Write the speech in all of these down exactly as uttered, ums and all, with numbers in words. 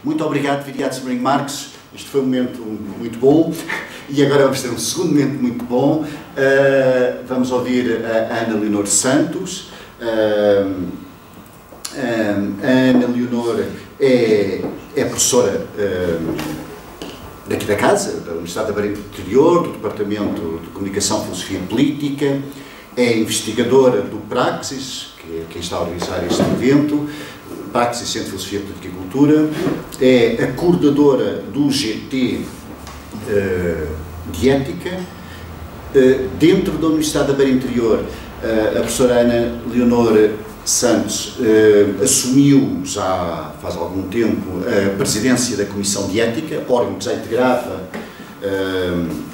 Muito obrigado, Viriato Sobrinho Marques. Isto foi um momento muito bom e agora vamos ter um segundo momento muito bom. Uh, vamos ouvir a Ana Leonor Santos. Uh, uh, a Ana Leonor é, é professora uh, daqui da casa, da Universidade da Beira Interior, do Departamento de Comunicação, Filosofia e Política, é investigadora do Praxis, que é quem está a organizar este evento, Praxis, Centro de Filosofia, Política e Cultura, é a coordenadora do G T uh, de Ética, uh, dentro da Universidade da Beira Interior. Uh, a professora Ana Leonor Santos uh, assumiu, já faz algum tempo, a presidência da Comissão de Ética, órgão que já integrava, uh,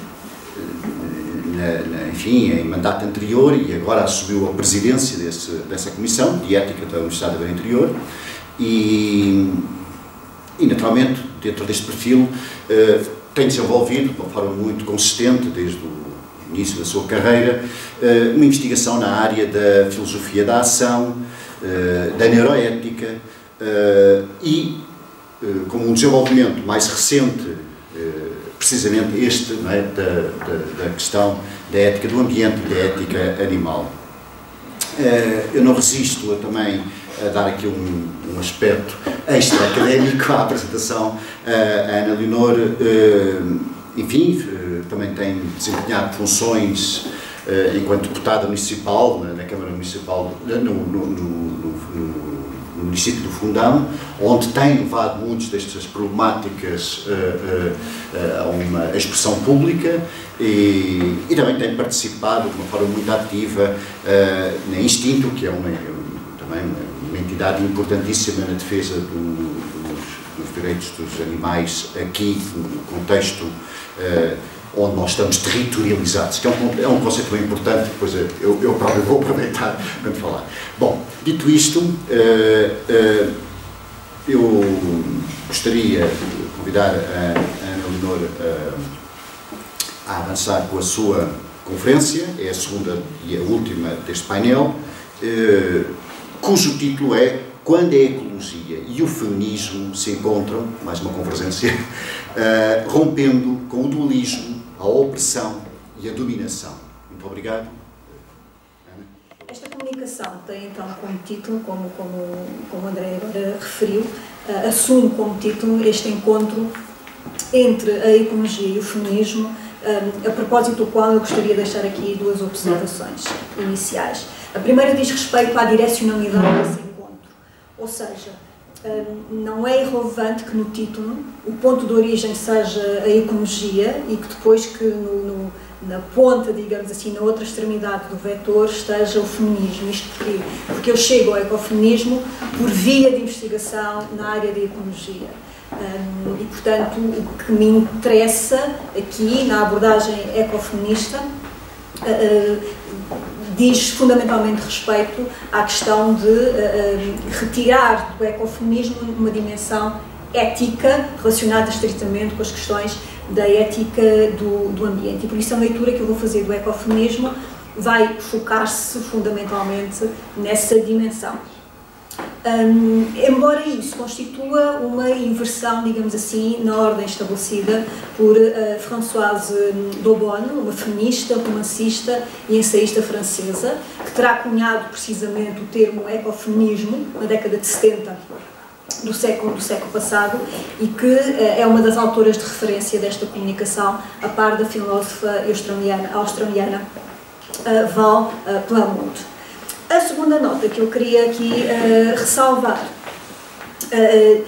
na, na, enfim, em mandato anterior, e agora assumiu a presidência desse, dessa Comissão de Ética da Universidade da Beira Interior, e, e naturalmente, dentro deste perfil, uh, tem desenvolvido, de uma forma muito consistente, desde o início da sua carreira, uh, uma investigação na área da filosofia da ação, uh, da neuroética, uh, e, uh, como um desenvolvimento mais recente, uh, precisamente este, não é, da, da, da questão da ética do ambiente e da ética animal. Uh, eu não resisto a, também a dar aqui um, um aspecto extra-académico à apresentação. Uh, a Ana Leonor, uh, enfim, uh, também tem desempenhado funções uh, enquanto deputada municipal, na, na Câmara Municipal, no, no, no, no no município do Fundão, onde tem levado muitas destas problemáticas uh, uh, uh, a uma expressão pública, e, e também tem participado de uma forma muito ativa uh, na Instinto, que é uma, também uma entidade importantíssima na defesa do, dos, dos direitos dos animais aqui, no contexto uh, onde nós estamos territorializados, que é um, é um conceito bem importante, depois eu, eu próprio vou aproveitar para falar. Bom, dito isto, uh, uh, eu gostaria de convidar a, a Ana Leonor uh, a avançar com a sua conferência, é a segunda e a última deste painel, uh, cujo título é Quando a Ecologia e o Feminismo se encontram, mais uma convergência, uh, rompendo com o dualismo, a opressão e a dominação. Muito obrigado. Ana? Esta comunicação tem então como título, como, como, como o André agora referiu, uh, assume como título este encontro entre a ecologia e o feminismo, um, a propósito do qual eu gostaria de deixar aqui duas observações iniciais. A primeira diz respeito à direcionalidade desse encontro, ou seja, Um, não é irrelevante que no título o ponto de origem seja a ecologia e que depois que no, no, na ponta, digamos assim, na outra extremidade do vetor esteja o feminismo. Isto porque, porque eu chego ao ecofeminismo por via de investigação na área da ecologia. Um, e, portanto, o que me interessa aqui na abordagem ecofeminista uh, diz fundamentalmente respeito à questão de uh, retirar do ecofeminismo uma dimensão ética relacionada estritamente com as questões da ética do, do ambiente. E por isso a leitura que eu vou fazer do ecofeminismo vai focar-se fundamentalmente nessa dimensão. Um, embora isso constitua uma inversão, digamos assim, na ordem estabelecida por uh, Françoise d'Aubonne, uma feminista, romancista e ensaísta francesa, que terá cunhado precisamente o termo ecofeminismo na década de setenta do século, do século passado, e que uh, é uma das autoras de referência desta comunicação, a par da filósofa australiana, australiana uh, Val uh, Plumwood. A segunda nota que eu queria aqui uh, ressalvar uh,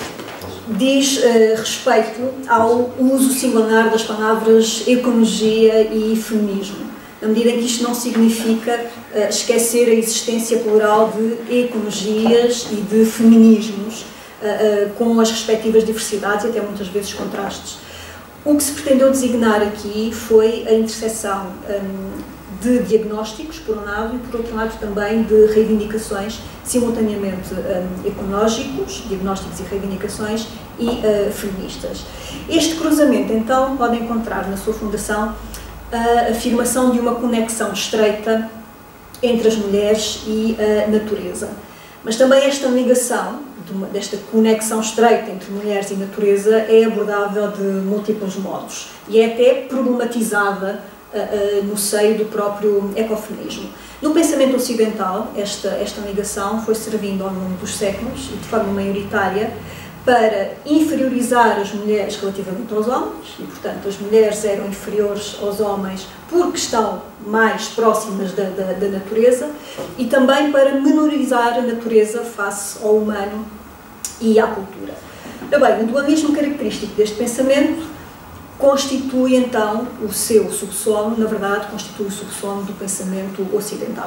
diz uh, respeito ao uso singular das palavras ecologia e feminismo, na medida em que isto não significa uh, esquecer a existência plural de ecologias e de feminismos, uh, uh, com as respectivas diversidades e até muitas vezes contrastes. O que se pretendeu designar aqui foi a interseção um, de diagnósticos, por um lado, e por outro lado também de reivindicações, simultaneamente um, ecológicos, diagnósticos e reivindicações, e uh, feministas. Este cruzamento, então, pode encontrar na sua fundação a afirmação de uma conexão estreita entre as mulheres e a natureza. Mas também esta ligação, de uma, desta conexão estreita entre mulheres e natureza, é abordável de múltiplos modos e é até problematizada uh, uh, no seio do próprio ecofeminismo. No pensamento ocidental, esta, esta ligação foi servindo ao longo dos séculos e de forma maioritária para inferiorizar as mulheres relativamente aos homens, e portanto as mulheres eram inferiores aos homens porque estão mais próximas da, da, da natureza, e também para menorizar a natureza face ao humano e à cultura. Ora bem, o dualismo característico deste pensamento constitui então o seu subsolo, na verdade constitui o subsolo do pensamento ocidental.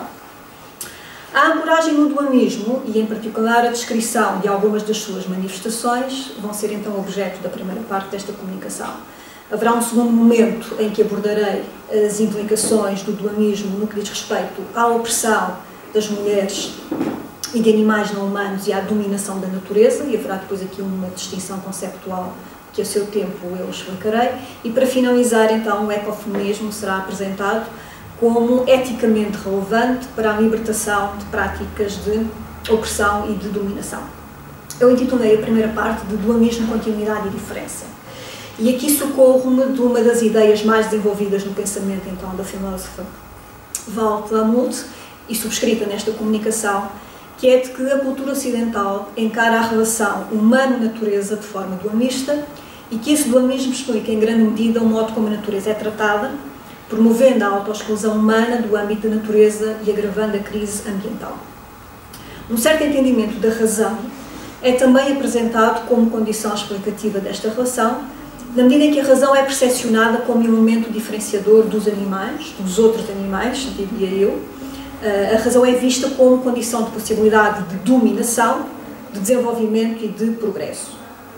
A ancoragem no dualismo, e em particular a descrição de algumas das suas manifestações, vão ser então objeto da primeira parte desta comunicação. Haverá um segundo momento em que abordarei as implicações do dualismo no que diz respeito à opressão das mulheres e de animais não humanos e à dominação da natureza, e haverá depois aqui uma distinção conceptual que a seu tempo eu explicarei. E para finalizar então, o ecofeminismo será apresentado como eticamente relevante para a libertação de práticas de opressão e de dominação. Eu intitulei a primeira parte de Dualismo, Continuidade e Diferença. E aqui socorro-me de uma das ideias mais desenvolvidas no pensamento então da filósofa Val Plumwood e subscrita nesta comunicação, que é de que a cultura ocidental encara a relação humano-natureza de forma dualista e que esse dualismo explica em grande medida o modo como a natureza é tratada, promovendo a autoexclusão humana do âmbito da natureza e agravando a crise ambiental. Um certo entendimento da razão é também apresentado como condição explicativa desta relação, na medida em que a razão é percepcionada como elemento diferenciador dos animais, dos outros animais, diria eu. A razão é vista como condição de possibilidade de dominação, de desenvolvimento e de progresso.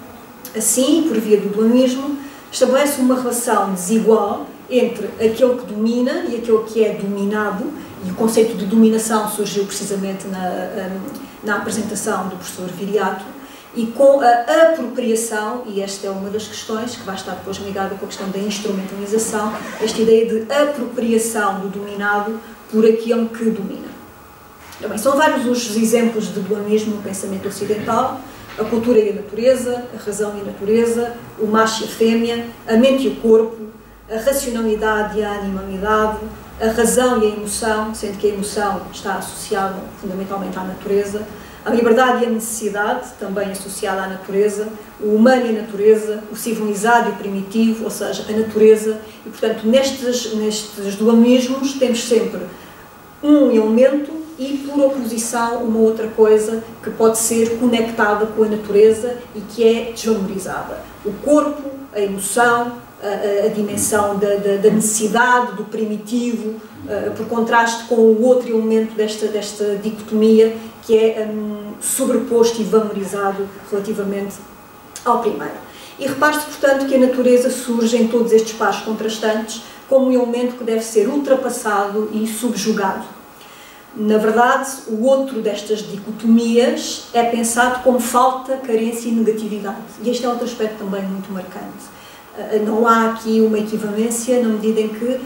Assim, por via do dualismo, estabelece uma relação desigual entre aquele que domina e aquele que é dominado, e o conceito de dominação surgiu precisamente na, na apresentação do professor Viriato, e com a apropriação, e esta é uma das questões que vai estar depois ligada com a questão da instrumentalização, esta ideia de apropriação do dominado por aquele que domina. Também são vários os exemplos de dualismo no pensamento ocidental: a cultura e a natureza, a razão e a natureza, o macho e a fêmea, a mente e o corpo, a racionalidade e a animalidade, a razão e a emoção, sendo que a emoção está associada fundamentalmente à natureza, a liberdade e a necessidade, também associada à natureza, o humano e a natureza, o civilizado e o primitivo, ou seja, a natureza, e portanto nestes, nestes dualismos temos sempre um elemento e, por oposição, uma outra coisa que pode ser conectada com a natureza e que é desvalorizada. O corpo, a emoção, a, a dimensão da, da, da necessidade, do primitivo, uh, por contraste com o outro elemento desta, desta dicotomia, que é um, sobreposto e valorizado relativamente ao primeiro. E repare-se, portanto, que a natureza surge em todos estes pares contrastantes como um elemento que deve ser ultrapassado e subjugado. Na verdade, o outro destas dicotomias é pensado como falta, carência e negatividade. E este é outro aspecto também muito marcante. Não há aqui uma equivalência na medida em que,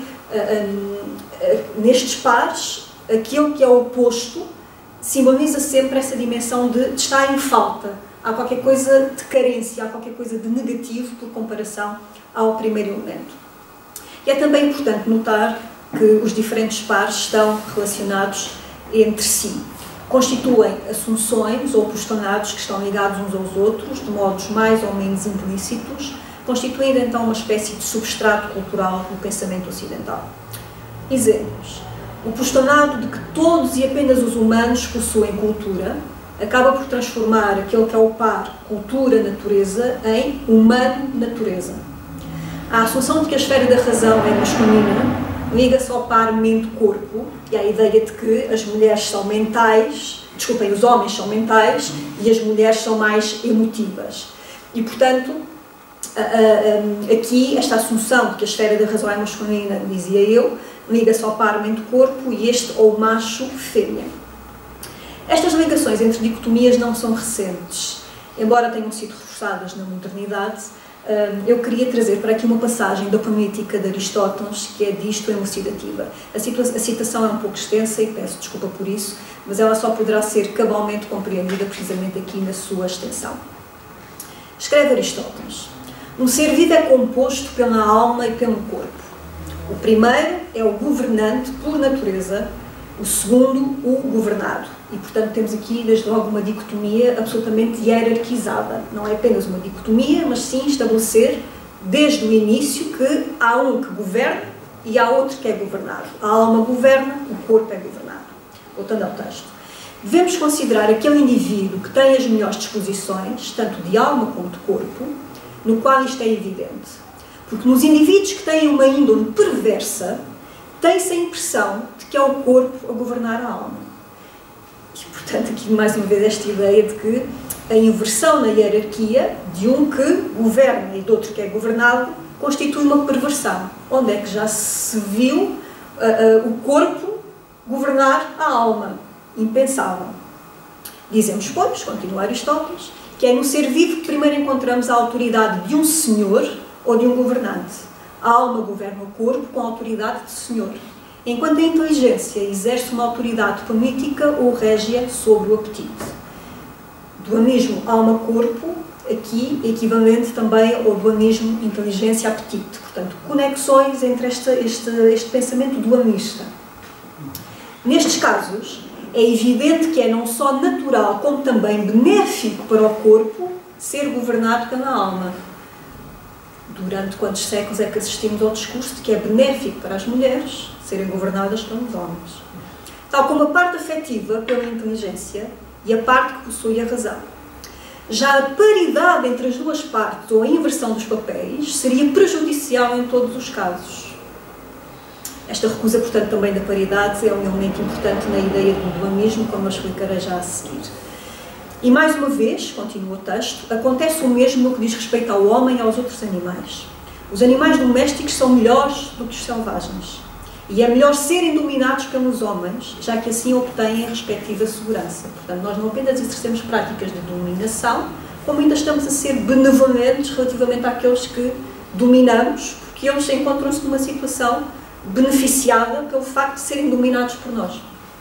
nestes pares, aquele que é o oposto simboliza sempre essa dimensão de, de estar em falta. Há qualquer coisa de carência, há qualquer coisa de negativo por comparação ao primeiro elemento. E é também importante notar que os diferentes pares estão relacionados entre si. Constituem assunções ou postulados que estão ligados uns aos outros, de modos mais ou menos implícitos, constituindo então uma espécie de substrato cultural no pensamento ocidental. Exemplos. O postulado de que todos e apenas os humanos possuem cultura acaba por transformar aquele que é o par cultura-natureza em humano-natureza. A assunção de que a esfera da razão é masculina liga-se ao par mente-corpo e à ideia de que as mulheres são mentais, desculpem, os homens são mentais e as mulheres são mais emotivas. E, portanto, aqui esta assunção de que a esfera da razão é masculina, dizia eu, liga-se ao par mente-corpo e este ao macho-fêmea. Estas ligações entre dicotomias não são recentes, embora tenham sido reforçadas na modernidade. eu queria trazer para aqui uma passagem da Poética de Aristóteles, que é disto elucidativa. A, a citação é um pouco extensa e peço desculpa por isso, mas ela só poderá ser cabalmente compreendida precisamente aqui na sua extensão. Escreve Aristóteles: um ser vivo é composto pela alma e pelo corpo. O primeiro é o governante por natureza, o segundo, o governado. E, portanto, temos aqui, desde logo, uma dicotomia absolutamente hierarquizada. Não é apenas uma dicotomia, mas sim estabelecer, desde o início, que há um que governa e há outro que é governado. A alma governa, o corpo é governado. Voltando ao texto. Devemos considerar aquele indivíduo que tem as melhores disposições, tanto de alma como de corpo, no qual isto é evidente. Porque nos indivíduos que têm uma índole perversa, tem-se a impressão de que é o corpo a governar a alma. E, portanto, aqui mais uma vez esta ideia de que a inversão na hierarquia de um que governa e do outro que é governado constitui uma perversão. Onde é que já se viu uh, uh, o corpo governar a alma? Impensável. Dizemos, pois, continua Aristóteles, que é no ser vivo que primeiro encontramos a autoridade de um senhor ou de um governante. A alma governa o corpo com a autoridade de senhor, enquanto a inteligência exerce uma autoridade política ou régia sobre o apetite. Dualismo alma-corpo, aqui equivalente também ao dualismo inteligência-apetite. Portanto, conexões entre este, este, este pensamento dualista. Nestes casos, é evidente que é não só natural, como também benéfico para o corpo ser governado pela alma. Durante quantos séculos é que assistimos ao discurso de que é benéfico para as mulheres serem governadas pelos homens? Tal como a parte afetiva pela inteligência e a parte que possui a razão. Já a paridade entre as duas partes ou a inversão dos papéis seria prejudicial em todos os casos. Esta recusa, portanto, também da paridade é um elemento importante na ideia do dualismo, como eu explicarei já a seguir. E, mais uma vez, continua o texto, acontece o mesmo no que diz respeito ao homem e aos outros animais. Os animais domésticos são melhores do que os selvagens. E é melhor serem dominados pelos homens, já que assim obtêm a respectiva segurança. Portanto, nós não apenas exercemos práticas de dominação, como ainda estamos a ser benevolentes relativamente àqueles que dominamos, porque eles encontram-se numa situação beneficiada pelo facto de serem dominados por nós.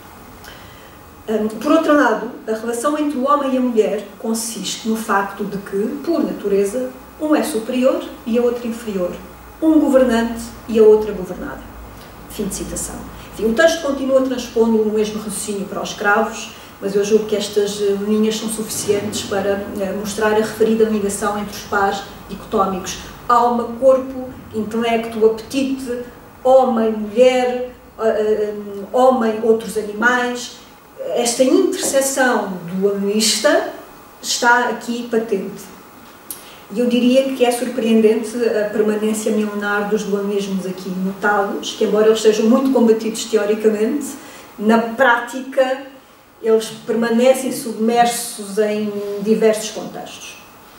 Por outro lado, a relação entre o homem e a mulher consiste no facto de que, por natureza, um é superior e a outra inferior. Um governante e a outra governada. Fim de citação. Enfim, o texto continua transpondo o mesmo raciocínio para os escravos, mas eu julgo que estas linhas são suficientes para mostrar a referida ligação entre os pares dicotómicos. Alma, corpo, intelecto, apetite, homem, mulher, homem, outros animais. Esta interseção dualista está aqui patente. E eu diria que é surpreendente a permanência milenar dos dualismos aqui notados, que embora eles sejam muito combatidos teoricamente, na prática eles permanecem submersos em diversos contextos.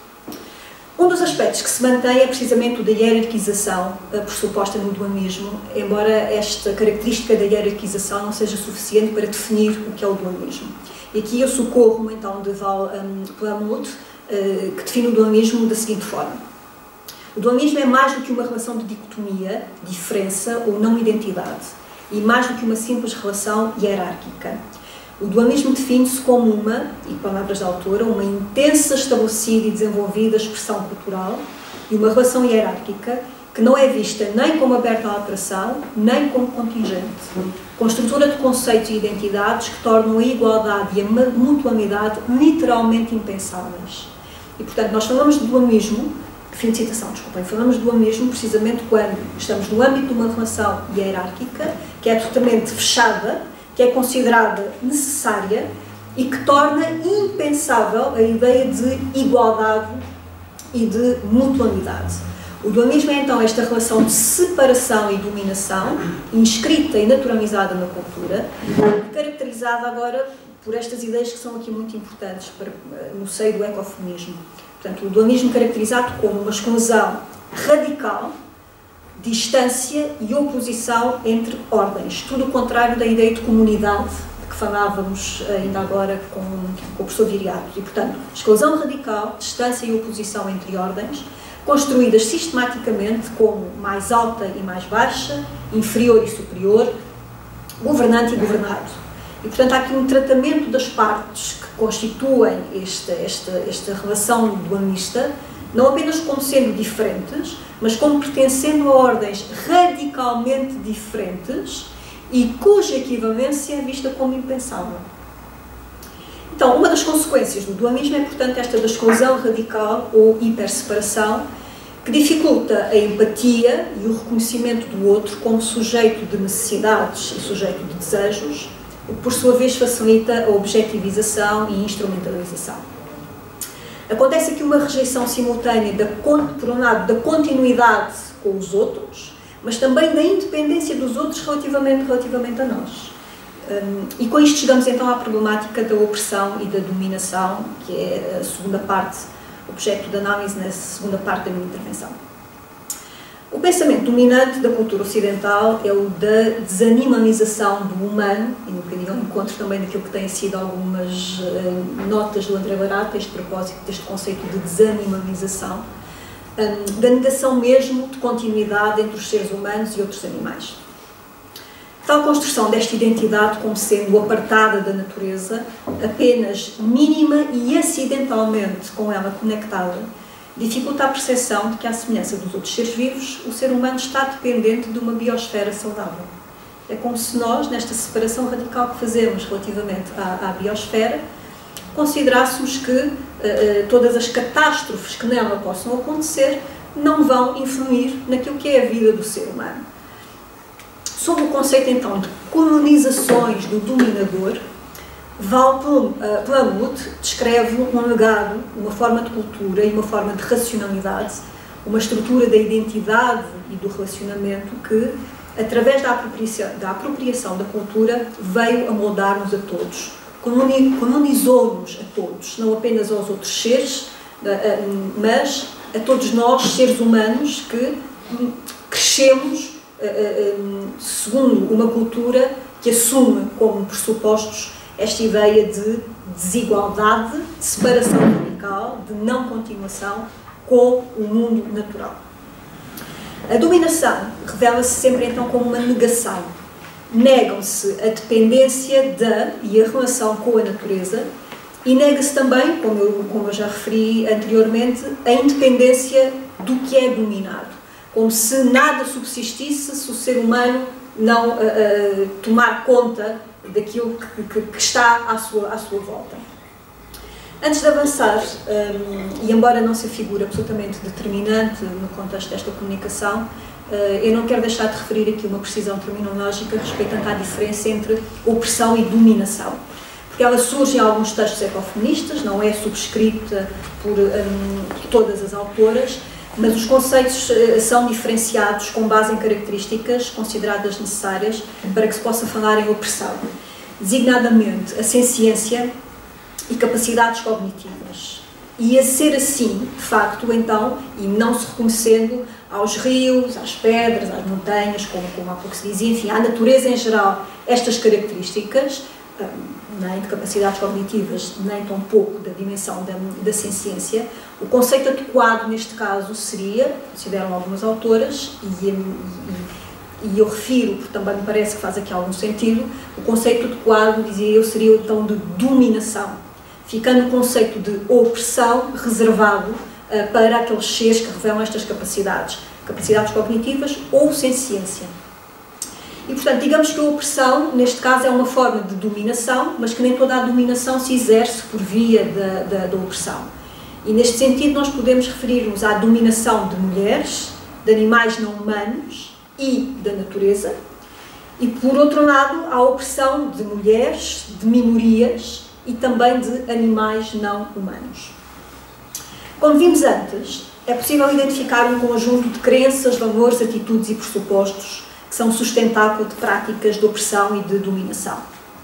Um dos aspectos que se mantém é precisamente o da hierarquização pressuposta no dualismo, embora esta característica da hierarquização não seja suficiente para definir o que é o dualismo. E aqui eu socorro então de Val um, Plumwood, uh, que define o dualismo da seguinte forma. O dualismo é mais do que uma relação de dicotomia, diferença ou não identidade, e mais do que uma simples relação hierárquica. O dualismo define-se como uma, e palavras da autora, uma intensa, estabelecida e desenvolvida expressão cultural e uma relação hierárquica que não é vista nem como aberta à alteração, nem como contingente, com estrutura de conceitos e identidades que tornam a igualdade e a mutualidade literalmente impensáveis. E, portanto, nós falamos de dualismo, fim de citação, desculpem, falamos de dualismo precisamente quando estamos no âmbito de uma relação hierárquica, que é totalmente fechada, que é considerada necessária e que torna impensável a ideia de igualdade e de mutualidade. O dualismo é então esta relação de separação e dominação, inscrita e naturalizada na cultura, caracterizada agora por estas ideias que são aqui muito importantes para, no seio do ecofeminismo. Portanto, o dualismo caracterizado como uma exclusão radical, distância e oposição entre ordens, tudo o contrário da ideia de comunidade de que falávamos ainda agora com, com o professor Viriato. E, portanto, exclusão radical, distância e oposição entre ordens, construídas sistematicamente como mais alta e mais baixa, inferior e superior, governante e governado. E, portanto, há aqui um tratamento das partes que constituem esta, esta, esta relação dualista, não apenas como sendo diferentes, mas como pertencendo a ordens radicalmente diferentes e cuja equivalência é vista como impensável. Então, uma das consequências do dualismo é, portanto, esta da exclusão radical ou hiperseparação, que dificulta a empatia e o reconhecimento do outro como sujeito de necessidades e sujeito de desejos, o que, por sua vez, facilita a objetivização e instrumentalização. Acontece aqui uma rejeição simultânea, da, por um lado, da continuidade com os outros, mas também da independência dos outros relativamente, relativamente a nós. Um, e com isto chegamos então à problemática da opressão e da dominação, que é a segunda parte, objeto de análise na segunda parte da minha intervenção. O pensamento dominante da cultura ocidental é o da desanimalização do humano, e no bocadinho ao encontro também daquilo que têm sido algumas uh, notas do André Barata, este propósito deste conceito de desanimalização, um, da negação mesmo de continuidade entre os seres humanos e outros animais. Tal construção desta identidade como sendo apartada da natureza, apenas mínima e acidentalmente com ela conectada, dificulta a percepção de que, à semelhança dos outros seres vivos, o ser humano está dependente de uma biosfera saudável. É como se nós, nesta separação radical que fazemos relativamente à, à biosfera, considerássemos que uh, todas as catástrofes que nela possam acontecer não vão influir naquilo que é a vida do ser humano. Sob o conceito, então, de colonizações do dominador, Val Plumwood descreve um legado, uma forma de cultura e uma forma de racionalidade, uma estrutura da identidade e do relacionamento que, através da apropriação da, apropriação da cultura, veio a moldar-nos a todos, colonizou-nos a todos, não apenas aos outros seres, mas a todos nós, seres humanos, que crescemos segundo uma cultura que assume como pressupostos esta ideia de desigualdade, de separação radical, de não continuação com o mundo natural. A dominação revela-se sempre então como uma negação. Negam-se a dependência da e a relação com a natureza e nega-se também, como eu, como eu já referi anteriormente, a independência do que é dominado. Como se nada subsistisse se o ser humano não uh, uh, tomar conta daquilo que, que, que está à sua, à sua volta. Antes de avançar, um, e embora não se figure absolutamente determinante no contexto desta comunicação, uh, eu não quero deixar de referir aqui uma precisão terminológica respeitando à diferença entre opressão e dominação. Porque ela surge em alguns textos ecofeministas, não é subscrita por um, todas as autoras, mas os conceitos são diferenciados com base em características consideradas necessárias para que se possa falar em opressão, designadamente a senciência e capacidades cognitivas. E a ser assim, de facto, então, e não se reconhecendo aos rios, às pedras, às montanhas, como, como há pouco se dizia, enfim, à natureza em geral, estas características, nem de capacidades cognitivas, nem tão pouco da dimensão da, da senciência, o conceito adequado neste caso seria, consideram algumas autoras, e, e, e eu refiro, porque também me parece que faz aqui algum sentido, o conceito adequado, dizia eu, seria então de dominação, ficando o conceito de opressão reservado uh, para aqueles seres que revelam estas capacidades, capacidades cognitivas ou senciência. E, portanto, digamos que a opressão, neste caso, é uma forma de dominação, mas que nem toda a dominação se exerce por via da, da, da opressão. E, neste sentido, nós podemos referir-nos à dominação de mulheres, de animais não humanos e da natureza, e, por outro lado, à opressão de mulheres, de minorias e também de animais não humanos. Como vimos antes, é possível identificar um conjunto de crenças, valores, atitudes e pressupostos que são sustentáculo de práticas de opressão e de dominação.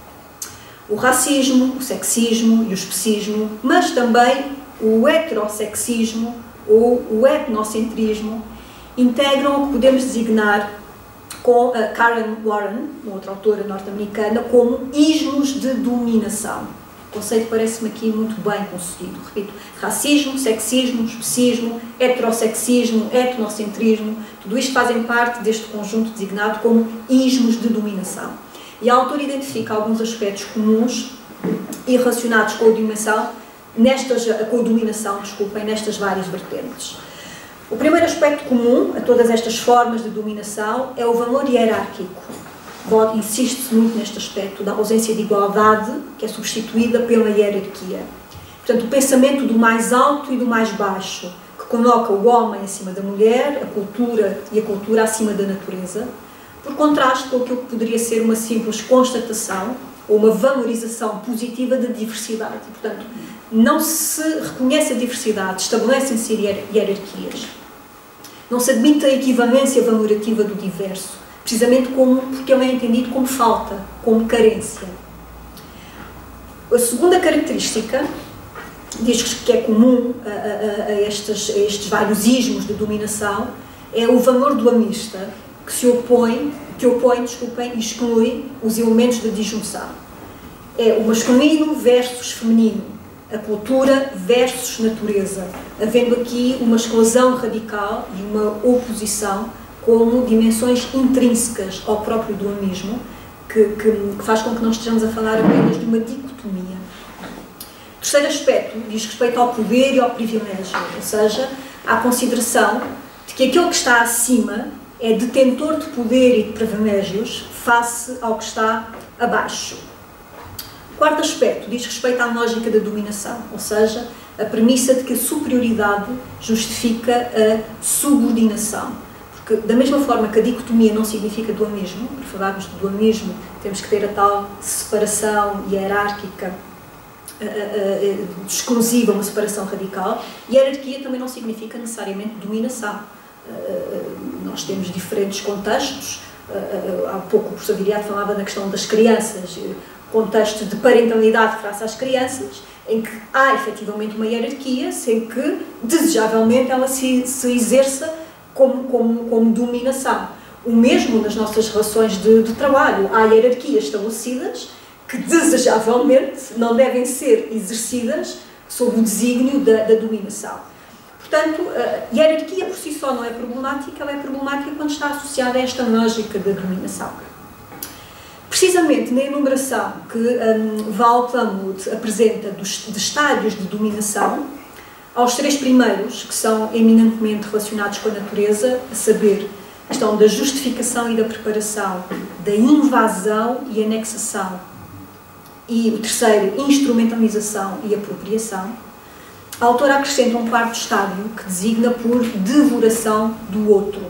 O racismo, o sexismo e o especismo, mas também o heterossexismo ou o etnocentrismo, integram o que podemos designar com a Karen Warren, uma outra autora norte-americana, como ismos de dominação. O conceito parece-me aqui muito bem conseguido. Repito, racismo, sexismo, especismo, heterossexismo, etnocentrismo, tudo isto fazem parte deste conjunto designado como ismos de dominação. E a autora identifica alguns aspectos comuns e relacionados com a dominação, nestas, com a dominação, desculpem, nestas várias vertentes. O primeiro aspecto comum a todas estas formas de dominação é o valor hierárquico. Insiste-se muito neste aspecto da ausência de igualdade, que é substituída pela hierarquia. Portanto, o pensamento do mais alto e do mais baixo, que coloca o homem acima da mulher, a cultura e a cultura acima da natureza, por contraste com aquilo que poderia ser uma simples constatação ou uma valorização positiva da diversidade. Portanto, não se reconhece a diversidade, estabelecem-se hierarquias. Não se admite a equivalência valorativa do diverso, precisamente como, porque ele é entendido como falta, como carência. A segunda característica, diz que é comum a, a, a, estes, a estes vários ismos de dominação, é o valor dualista, que se opõe, que opõe, desculpem, e exclui os elementos de disjunção. É o masculino versus feminino, a cultura versus natureza, havendo aqui uma exclusão radical e uma oposição como dimensões intrínsecas ao próprio dualismo, que, que, que faz com que não estejamos a falar apenas de uma dicotomia. O terceiro aspecto diz respeito ao poder e ao privilégio, ou seja, à consideração de que aquele que está acima é detentor de poder e de privilégios face ao que está abaixo. O quarto aspecto diz respeito à lógica da dominação, ou seja, a premissa de que a superioridade justifica a subordinação. Porque, da mesma forma que a dicotomia não significa dualismo, para falarmos de dualismo temos que ter a tal separação hierárquica uh, uh, uh, exclusiva, uma separação radical, e hierarquia também não significa necessariamente dominação. Uh, uh, nós temos diferentes contextos, uh, uh, há pouco o professor Viriato falava na questão das crianças, uh, contexto de parentalidade face às crianças, em que há efetivamente uma hierarquia, sem que, desejavelmente, ela se, se exerça Como, como, como dominação. O mesmo nas nossas relações de, de trabalho. Há hierarquias estabelecidas que, desejavelmente, não devem ser exercidas sob o desígnio da, da dominação. Portanto, a hierarquia por si só não é problemática, ela é problemática quando está associada a esta lógica da dominação. Precisamente na enumeração que um, Val Plumwood apresenta dos, de estádios de dominação, aos três primeiros, que são eminentemente relacionados com a natureza, a saber, a questão da justificação e da preparação, da invasão e anexação, e o terceiro, instrumentalização e apropriação, a autora acrescenta um quarto estádio que designa por devoração do outro,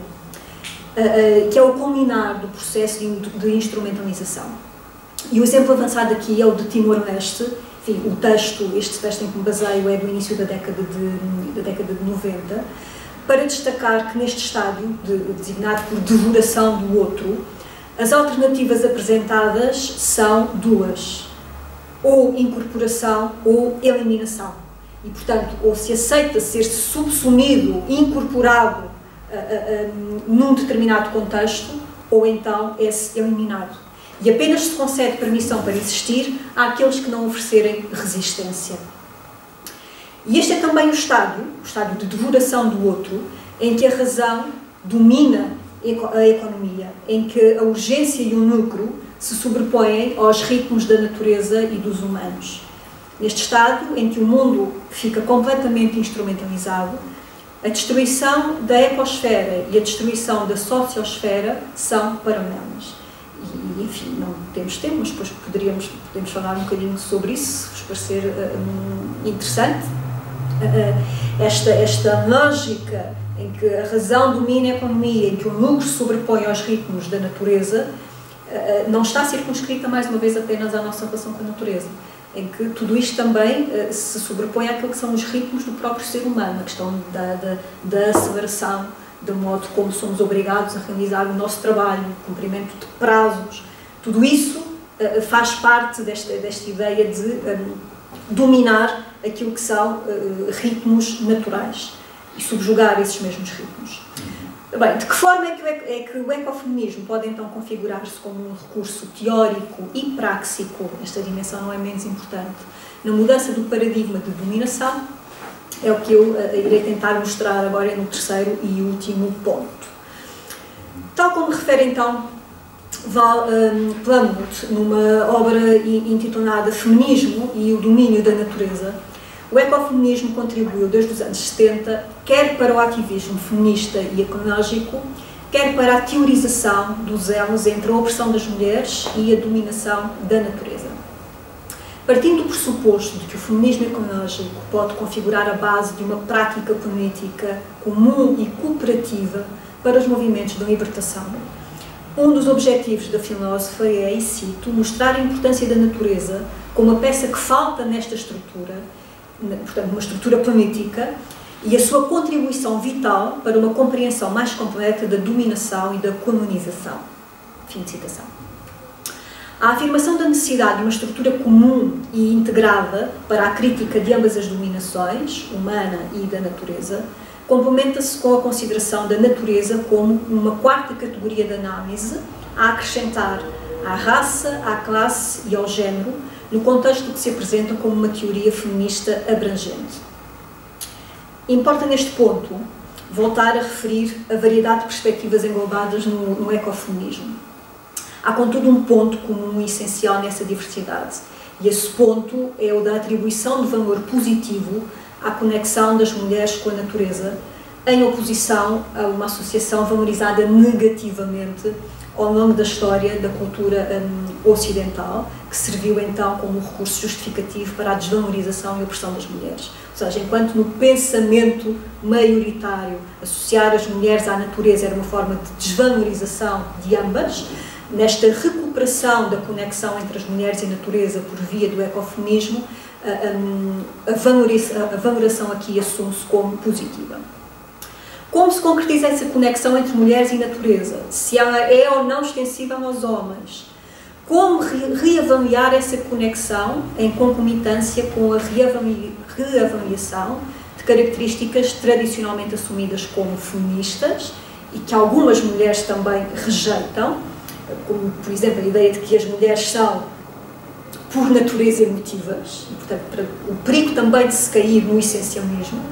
que é o culminar do processo de instrumentalização. E o exemplo avançado aqui é o de Timor-Leste. Enfim, o texto, este texto em que me baseio é do início da década de, da década de noventa, para destacar que neste estádio, de, designado por devoração do outro, as alternativas apresentadas são duas, ou incorporação ou eliminação. E, portanto, ou se aceita ser-se subsumido, incorporado uh, uh, uh, num determinado contexto, ou então é-se eliminado. E apenas se concede permissão para existir àqueles que não oferecerem resistência. E este é também o estádio, o estádio de devoração do outro, em que a razão domina a economia, em que a urgência e o lucro se sobrepõem aos ritmos da natureza e dos humanos. Neste estádio, em que o mundo fica completamente instrumentalizado, a destruição da ecosfera e a destruição da sociosfera são paralelas. E, enfim, não temos tempo, mas depois poderíamos, podemos falar um bocadinho sobre isso, se vos parecer uh, interessante. Uh, esta, esta lógica em que a razão domina a economia, em que o lucro se sobrepõe aos ritmos da natureza, uh, não está circunscrita, mais uma vez, apenas à nossa relação com a natureza, em que tudo isto também uh, se sobrepõe àquilo que são os ritmos do próprio ser humano, a questão da, da, da aceleração, do modo como somos obrigados a realizar o nosso trabalho, o cumprimento de prazos. Tudo isso uh, faz parte desta, desta ideia de um, dominar aquilo que são uh, ritmos naturais e subjugar esses mesmos ritmos. Bem, de que forma é que, é que o ecofeminismo pode então configurar-se como um recurso teórico e práxico, esta dimensão não é menos importante, na mudança do paradigma de dominação, é o que eu uh, irei tentar mostrar agora no terceiro e último ponto. Tal como refere então Val, um, Plumwood, numa obra intitulada Feminismo e o Domínio da Natureza, o ecofeminismo contribuiu desde os anos setenta, quer para o ativismo feminista e ecológico, quer para a teorização dos elos entre a opressão das mulheres e a dominação da natureza. Partindo do pressuposto de que o feminismo ecológico pode configurar a base de uma prática política comum e cooperativa para os movimentos de libertação, um dos objetivos da filósofa é, e cito, mostrar a importância da natureza como a peça que falta nesta estrutura, portanto, uma estrutura política, e a sua contribuição vital para uma compreensão mais completa da dominação e da colonização. Fim de citação. A afirmação da necessidade de uma estrutura comum e integrada para a crítica de ambas as dominações, humana e da natureza, complementa-se com a consideração da natureza como uma quarta categoria de análise a acrescentar à raça, à classe e ao género, no contexto que se apresentam como uma teoria feminista abrangente. Importa neste ponto voltar a referir a variedade de perspectivas englobadas no, no ecofeminismo. Há, contudo, um ponto comum e essencial nessa diversidade, e esse ponto é o da atribuição de valor positivo à conexão das mulheres com a natureza, em oposição a uma associação valorizada negativamente ao longo da história da cultura um, ocidental, que serviu então como recurso justificativo para a desvalorização e opressão das mulheres. Ou seja, enquanto no pensamento maioritário associar as mulheres à natureza era uma forma de desvalorização de ambas, nesta recuperação da conexão entre as mulheres e a natureza por via do ecofeminismo, a, a, valoração, a valoração aqui assume-se como positiva. Como se concretiza essa conexão entre mulheres e natureza? Se ela é ou não extensível aos homens? Como re reavaliar essa conexão em concomitância com a reavali reavaliação de características tradicionalmente assumidas como feministas e que algumas mulheres também rejeitam, como, por exemplo, a ideia de que as mulheres são, por natureza, emotivas, e, portanto, para, o perigo também de se cair no essencialismo.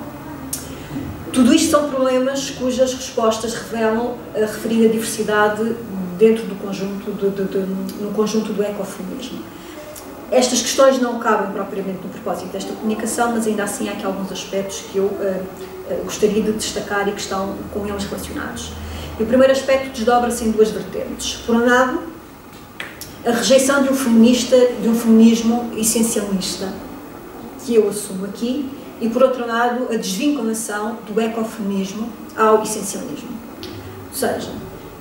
Tudo isto são problemas cujas respostas revelam a referida diversidade dentro do conjunto, de, de, de, no conjunto do ecofeminismo. Estas questões não cabem propriamente no propósito desta comunicação, mas ainda assim há aqui alguns aspectos que eu uh, uh, gostaria de destacar e que estão com eles relacionados. E o primeiro aspecto desdobra-se em duas vertentes. Por um lado, a rejeição de um feminista, de um feminismo essencialista, que eu assumo aqui, e por outro lado, a desvinculação do ecofeminismo ao essencialismo. Ou seja,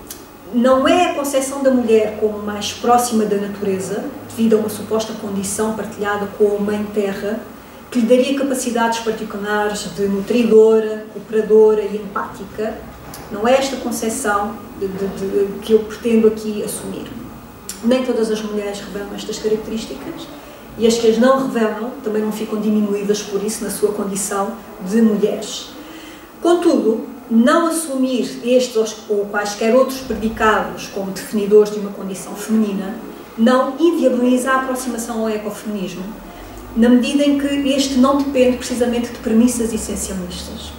não é a concepção da mulher como mais próxima da natureza, devido a uma suposta condição partilhada com a Mãe Terra, que lhe daria capacidades particulares de nutridora, cooperadora e empática. Não é esta concepção de, de, de, que eu pretendo aqui assumir. Nem todas as mulheres revelam estas características, e as que as não revelam também não ficam diminuídas por isso na sua condição de mulheres. Contudo, não assumir estes ou quaisquer outros predicados como definidores de uma condição feminina não inviabiliza a aproximação ao ecofeminismo, na medida em que este não depende precisamente de premissas essencialistas.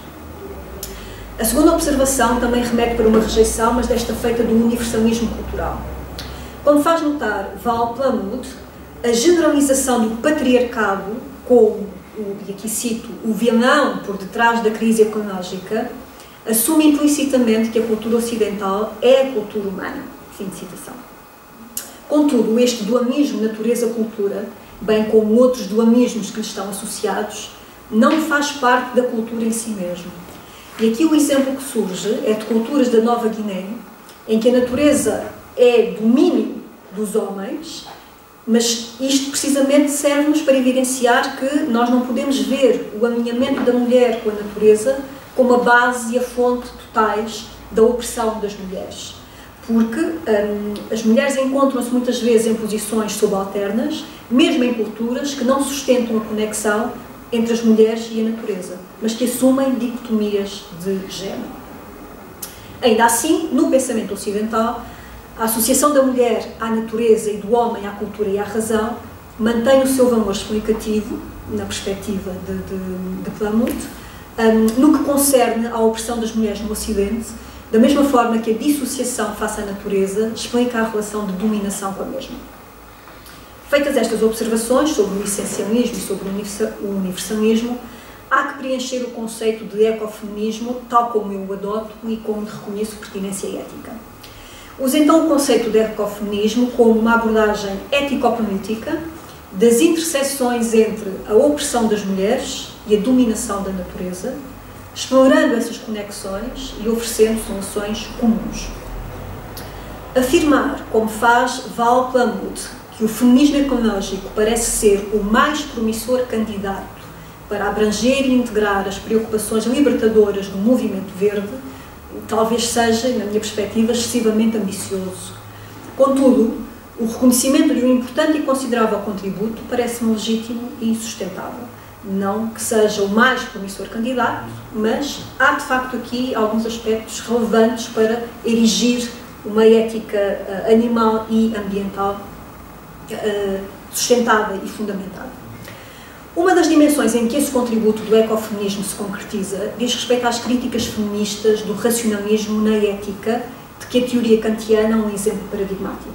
A segunda observação também remete para uma rejeição, mas desta feita do universalismo cultural. Como faz notar Val Plumwood, a generalização do patriarcado como, e aqui cito, o vilão por detrás da crise ecológica, assume implicitamente que a cultura ocidental é a cultura humana. Fim de citação. Contudo, este dualismo natureza-cultura, bem como outros dualismos que lhe estão associados, não faz parte da cultura em si mesmo. E aqui o exemplo que surge é de culturas da Nova Guiné, em que a natureza é domínio dos homens, mas isto precisamente serve-nos para evidenciar que nós não podemos ver o alinhamento da mulher com a natureza como a base e a fonte totais da opressão das mulheres. Porque hum, as mulheres encontram-se muitas vezes em posições subalternas, mesmo em culturas que não sustentam a conexão entre as mulheres e a natureza, mas que assumem dicotomias de género. Ainda assim, no pensamento ocidental, a associação da mulher à natureza e do homem à cultura e à razão mantém o seu valor explicativo, na perspectiva de, de, de Plamont, um, no que concerne à opressão das mulheres no Ocidente, da mesma forma que a dissociação face à natureza explica a relação de dominação com a mesma. Feitas estas observações sobre o essencialismo e sobre o universalismo, há que preencher o conceito de ecofeminismo, tal como eu o adoto e como reconheço pertinência ética. Uso então o conceito de ecofeminismo como uma abordagem ético-política das interseções entre a opressão das mulheres e a dominação da natureza, explorando essas conexões e oferecendo soluções comuns. Afirmar, como faz Val Plumwood, que o feminismo ecológico parece ser o mais promissor candidato para abranger e integrar as preocupações libertadoras do movimento verde, talvez seja, na minha perspectiva, excessivamente ambicioso. Contudo, o reconhecimento de um importante e considerável contributo parece-me legítimo e sustentável. Não que seja o mais promissor candidato, mas há de facto aqui alguns aspectos relevantes para erigir uma ética uh, animal e ambiental uh, sustentada e fundamentada. Uma das dimensões em que esse contributo do ecofeminismo se concretiza diz respeito às críticas feministas do racionalismo na ética, de que a teoria kantiana é um exemplo paradigmático.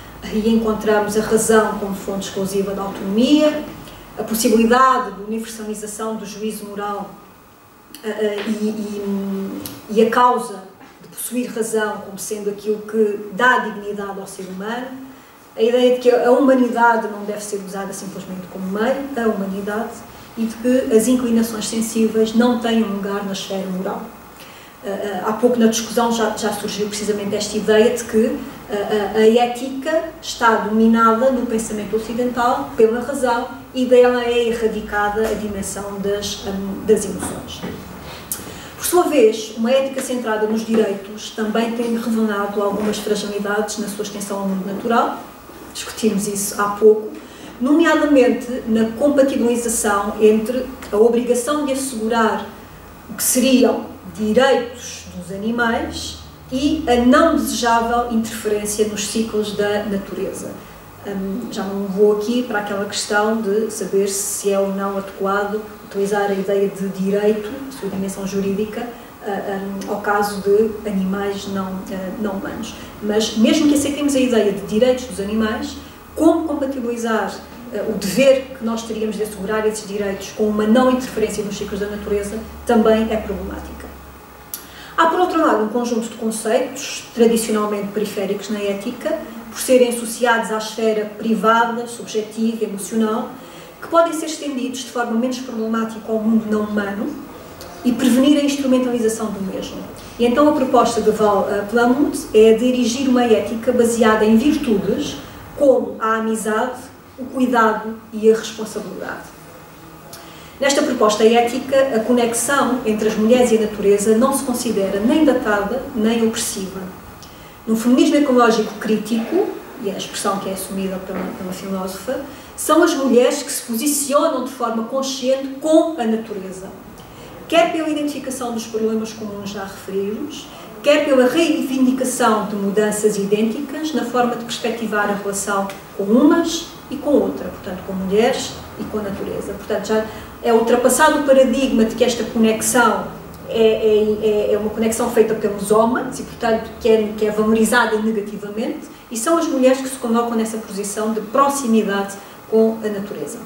Aí encontramos a razão como fonte exclusiva da autonomia, a possibilidade de universalização do juízo moral uh, uh, e, e, e a causa de possuir razão como sendo aquilo que dá dignidade ao ser humano, a ideia de que a humanidade não deve ser usada simplesmente como meio, a humanidade, e de que as inclinações sensíveis não têm um lugar na esfera moral. Uh, uh, há pouco na discussão já, já surgiu precisamente esta ideia de que uh, uh, a ética está dominada no pensamento ocidental pela razão e dela é erradicada a dimensão das, um, das emoções. Por sua vez, uma ética centrada nos direitos também tem revelado algumas fragilidades na sua extensão ao mundo natural, discutimos isso há pouco, nomeadamente na compatibilização entre a obrigação de assegurar o que seriam direitos dos animais e a não desejável interferência nos ciclos da natureza. Um, já não vou aqui para aquela questão de saber se é ou não adequado utilizar a ideia de direito, a sua dimensão jurídica, uh, um, ao caso de animais não, uh, não humanos. Mas mesmo que aceitemos a ideia de direitos dos animais, como compatibilizar uh, o dever que nós teríamos de assegurar esses direitos com uma não interferência nos ciclos da natureza também é problemática. Há, por outro lado, um conjunto de conceitos tradicionalmente periféricos na ética, por serem associados à esfera privada, subjetiva, emocional, que podem ser estendidos de forma menos problemática ao mundo não humano e prevenir a instrumentalização do mesmo. E então a proposta de Val Plumwood é a de erigir uma ética baseada em virtudes como a amizade, o cuidado e a responsabilidade. Nesta proposta ética, a conexão entre as mulheres e a natureza não se considera nem datada nem opressiva. No feminismo ecológico crítico, e é a expressão que é assumida pela, pela filósofa, são as mulheres que se posicionam de forma consciente com a natureza, quer pela identificação dos problemas comuns já referidos, quer pela reivindicação de mudanças idênticas na forma de perspectivar a relação com umas e com outra, portanto, com mulheres e com a natureza. Portanto, já é ultrapassado o paradigma de que esta conexão é, é, é uma conexão feita pelos homens e, portanto, que é, que é valorizada negativamente, e são as mulheres que se colocam nessa posição de proximidade com a natureza.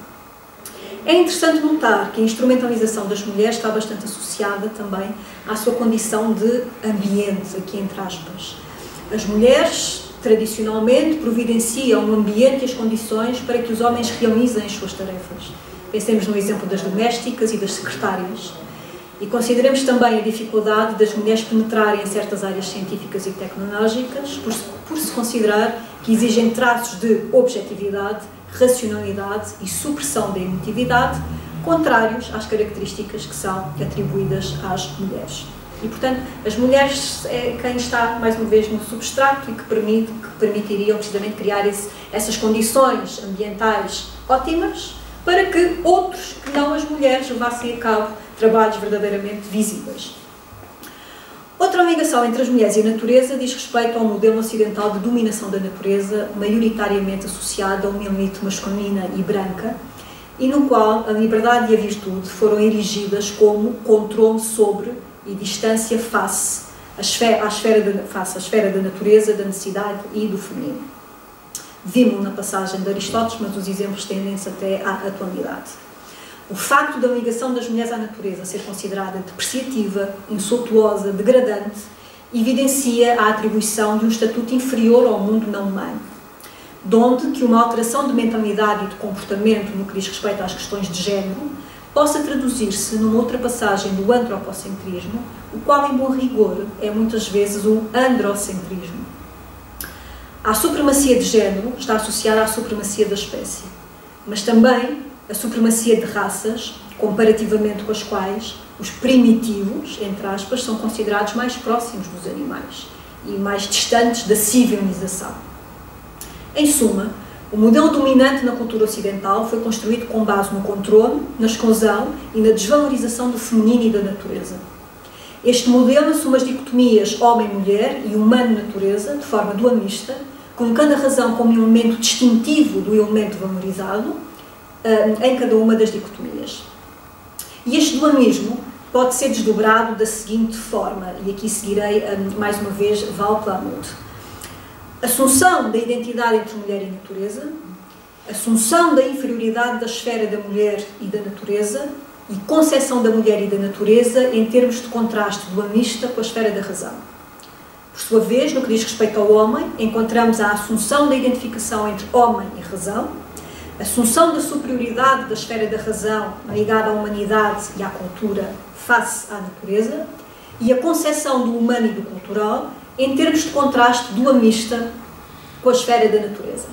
É interessante notar que a instrumentalização das mulheres está bastante associada também à sua condição de ambiente, aqui entre aspas. As mulheres, tradicionalmente, providenciam o ambiente e as condições para que os homens realizem as suas tarefas. Pensemos no exemplo das domésticas e das secretárias. E consideremos também a dificuldade das mulheres penetrarem em certas áreas científicas e tecnológicas, por, por se considerar que exigem traços de objetividade, racionalidade e supressão da emotividade, contrários às características que são atribuídas às mulheres. E, portanto, as mulheres é quem está, mais uma vez, no substrato e que, permite, que permitiriam precisamente criar esse, essas condições ambientais ótimas para que outros, que não as mulheres, levassem a cabo trabalhos verdadeiramente visíveis. Outra ligação entre as mulheres e a natureza diz respeito ao modelo ocidental de dominação da natureza, maioritariamente associado a uma elite masculina e branca, e no qual a liberdade e a virtude foram erigidas como controle sobre e distância face à esfera, à esfera, de, face à esfera da natureza, da necessidade e do feminino. Vimos na passagem de Aristóteles, mas os exemplos tendem-se até à atualidade. O facto da ligação das mulheres à natureza ser considerada depreciativa, insultuosa, degradante, evidencia a atribuição de um estatuto inferior ao mundo não humano, de onde que uma alteração de mentalidade e de comportamento no que diz respeito às questões de género possa traduzir-se numa ultrapassagem do antropocentrismo, o qual, em bom rigor, é muitas vezes um androcentrismo. A supremacia de género está associada à supremacia da espécie, mas também a supremacia de raças, comparativamente com as quais os primitivos, entre aspas, são considerados mais próximos dos animais e mais distantes da civilização. Em suma, o modelo dominante na cultura ocidental foi construído com base no controle, na exclusão e na desvalorização do feminino e da natureza. Este modelo assume as dicotomias homem-mulher e humano-natureza de forma dualista, colocando a razão como elemento distintivo do elemento valorizado em cada uma das dicotomias. E este dualismo pode ser desdobrado da seguinte forma, e aqui seguirei mais uma vez Val Plumwood. Assunção da identidade entre mulher e natureza, assunção da inferioridade da esfera da mulher e da natureza e concepção da mulher e da natureza em termos de contraste dualista com a esfera da razão. Por sua vez, no que diz respeito ao homem, encontramos a assunção da identificação entre homem e razão, a assunção da superioridade da esfera da razão ligada à humanidade e à cultura face à natureza e a concepção do humano e do cultural em termos de contraste dualista com a esfera da natureza.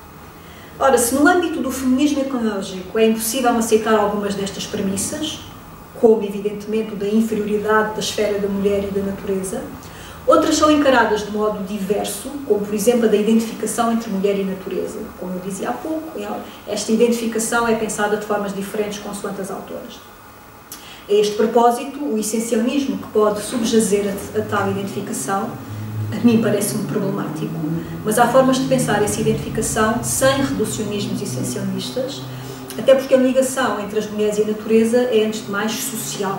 Ora, se no âmbito do feminismo ecológico é impossível aceitar algumas destas premissas, como evidentemente o da inferioridade da esfera da mulher e da natureza, outras são encaradas de modo diverso, como por exemplo a da identificação entre mulher e natureza. Como eu dizia há pouco, esta identificação é pensada de formas diferentes consoante as autoras. A este propósito, o essencialismo que pode subjazer a, a tal identificação, a mim parece-me problemático, mas há formas de pensar essa identificação sem reducionismos essencialistas, até porque a ligação entre as mulheres e a natureza é, antes de mais, social.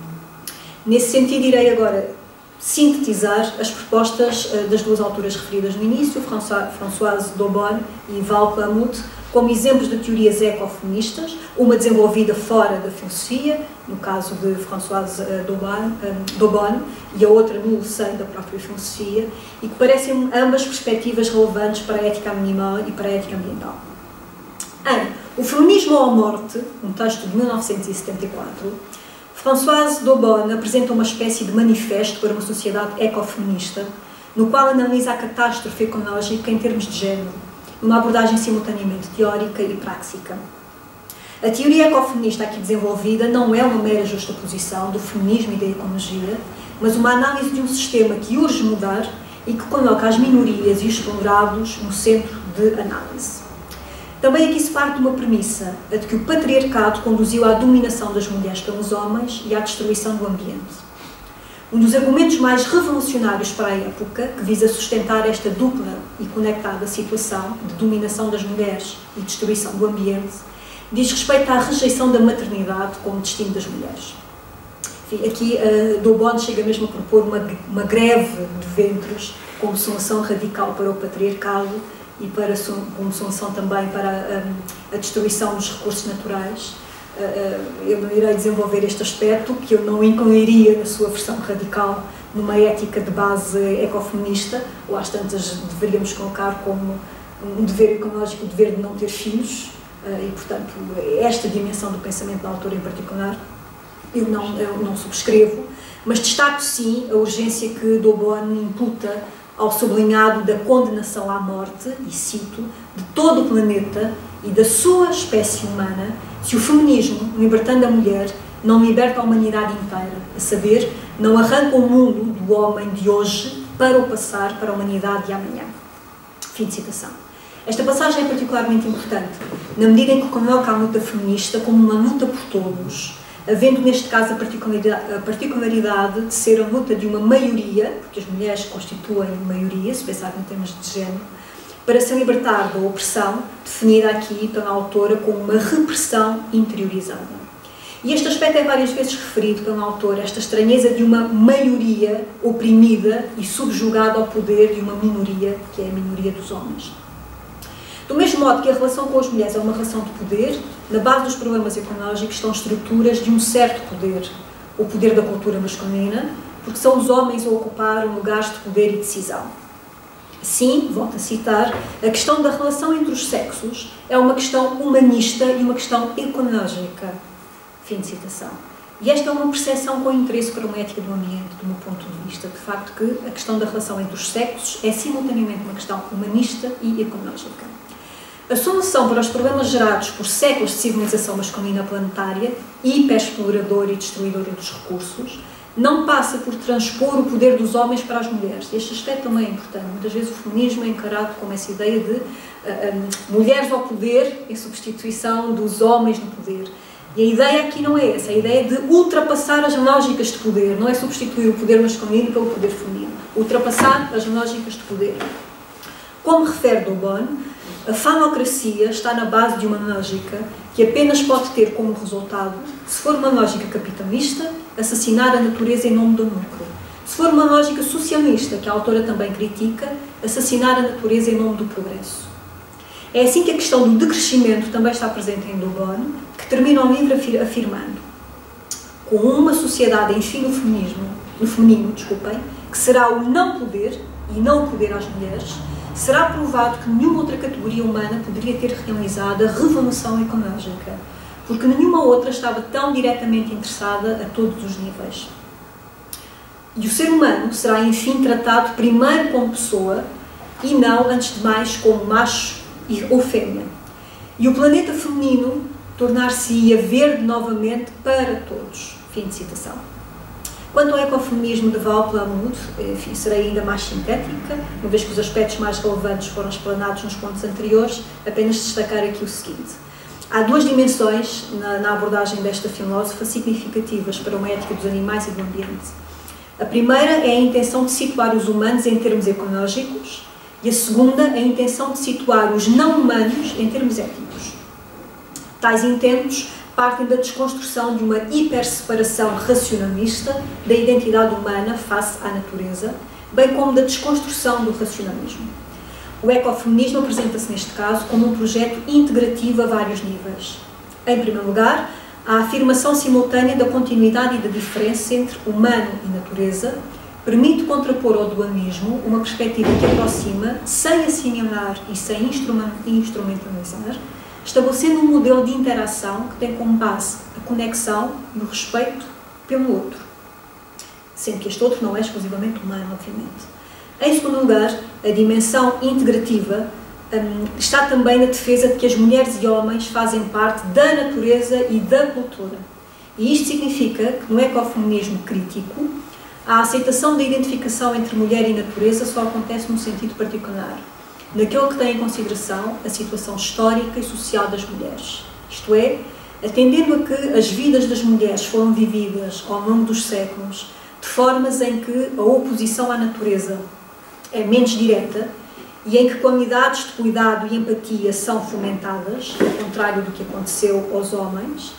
Nesse sentido, irei agora sintetizar as propostas uh, das duas autoras referidas no início, Françoise Daubonne e Val Plumwood, como exemplos de teorias ecofeministas, uma desenvolvida fora da filosofia, no caso de Françoise Daubonne, um, Daubonne e a outra no seio da própria filosofia, e que parecem ambas perspectivas relevantes para a ética animal e para a ética ambiental. Em O Feminismo ou a Morte, um texto de mil novecentos e setenta e quatro, Françoise Daubonne apresenta uma espécie de manifesto para uma sociedade ecofeminista, no qual analisa a catástrofe ecológica em termos de género, numa abordagem simultaneamente teórica e prática. A teoria ecofeminista aqui desenvolvida não é uma mera justaposição do feminismo e da ecologia, mas uma análise de um sistema que urge mudar e que coloca as minorias e os explorados no centro de análise. Também aqui se parte de uma premissa, a de que o patriarcado conduziu à dominação das mulheres pelos homens e à destruição do ambiente. Um dos argumentos mais revolucionários para a época, que visa sustentar esta dupla e conectada situação de dominação das mulheres e destruição do ambiente, diz respeito à rejeição da maternidade como destino das mulheres. Enfim, aqui uh, Daubonne chega mesmo a propor uma, uma greve de ventres como solução radical para o patriarcado e para, como solução também para um, a destruição dos recursos naturais. Uh, uh, eu não irei desenvolver este aspecto, que eu não incluiria na sua versão radical numa ética de base ecofeminista, ou às tantas deveríamos colocar como um dever ecológico, o dever de não ter filhos, uh, e portanto esta dimensão do pensamento da autora em particular eu não, eu não subscrevo, mas destaco sim a urgência que Daubonne imputa ao sublinhado da condenação à morte, e cito, de todo o planeta e da sua espécie humana, se o feminismo, libertando a mulher, não liberta a humanidade inteira, a saber, não arranca o mundo do homem de hoje para o passar para a humanidade de amanhã. Fim de citação. Esta passagem é particularmente importante, na medida em que coloca a luta feminista como uma luta por todos, havendo neste caso a particularidade, a particularidade de ser a luta de uma maioria, porque as mulheres constituem maioria, se pensar em termos de género, para se libertar da opressão, definida aqui pela autora como uma repressão interiorizada. E este aspecto é várias vezes referido pela autora, esta estranheza de uma maioria oprimida e subjugada ao poder de uma minoria, que é a minoria dos homens. Do mesmo modo que a relação com as mulheres é uma relação de poder, na base dos problemas económicos estão estruturas de um certo poder, o poder da cultura masculina, porque são os homens a ocupar lugares de poder e decisão. Sim, volto a citar, a questão da relação entre os sexos é uma questão humanista e uma questão económica. Fim de citação. E esta é uma percepção com interesse para uma ética do ambiente, do meu ponto de vista, de facto que a questão da relação entre os sexos é simultaneamente uma questão humanista e económica. A solução para os problemas gerados por séculos de civilização masculina planetária, hiperexploradora e destruidora dos recursos, não passa por transpor o poder dos homens para as mulheres. Este aspecto também é importante. Muitas vezes o feminismo é encarado como essa ideia de uh, um, mulheres ao poder em substituição dos homens no poder. E a ideia aqui não é essa. A ideia é de ultrapassar as lógicas de poder. Não é substituir o poder masculino pelo poder feminino. Ultrapassar as lógicas de poder. Como refere Daubonne, a falocracia está na base de uma lógica que apenas pode ter como resultado, se for uma lógica capitalista, assassinar a natureza em nome do lucro. Se for uma lógica socialista, que a autora também critica, assassinar a natureza em nome do progresso. É assim que a questão do decrescimento também está presente em Daubonne, que termina o livro afirmando: com uma sociedade em fim no feminismo, no feminino, desculpem, que será o não poder e não o poder às mulheres, será provado que nenhuma outra categoria humana poderia ter realizado a revolução económica, porque nenhuma outra estava tão diretamente interessada a todos os níveis. E o ser humano será, enfim, tratado primeiro como pessoa e não, antes de mais, como macho ou fêmea. E o planeta feminino tornar-se-ia verde novamente para todos. Fim de citação. Quanto ao ecofeminismo de Val Plumwood, enfim, serei ainda mais sintética, uma vez que os aspectos mais relevantes foram explanados nos pontos anteriores, apenas destacar aqui o seguinte. Há duas dimensões na, na abordagem desta filósofa significativas para uma ética dos animais e do ambiente. A primeira é a intenção de situar os humanos em termos ecológicos e a segunda é a intenção de situar os não humanos em termos éticos. Tais intentos partem da desconstrução de uma hiperseparação racionalista da identidade humana face à natureza, bem como da desconstrução do racionalismo. O ecofeminismo apresenta-se neste caso como um projeto integrativo a vários níveis. Em primeiro lugar, a afirmação simultânea da continuidade e da diferença entre humano e natureza permite contrapor ao dualismo uma perspectiva que aproxima, sem assimilar e sem instrumentalizar, estabelecendo um modelo de interação que tem como base a conexão e o respeito pelo outro, sendo que este outro não é exclusivamente humano, obviamente. Em segundo lugar, a dimensão integrativa um, está também na defesa de que as mulheres e homens fazem parte da natureza e da cultura. E isto significa que no ecofeminismo crítico, a aceitação da identificação entre mulher e natureza só acontece num sentido particular, naquele que tem em consideração a situação histórica e social das mulheres. Isto é, atendendo a que as vidas das mulheres foram vividas ao longo dos séculos de formas em que a oposição à natureza é menos direta e em que qualidades de cuidado e empatia são fomentadas, ao contrário do que aconteceu aos homens,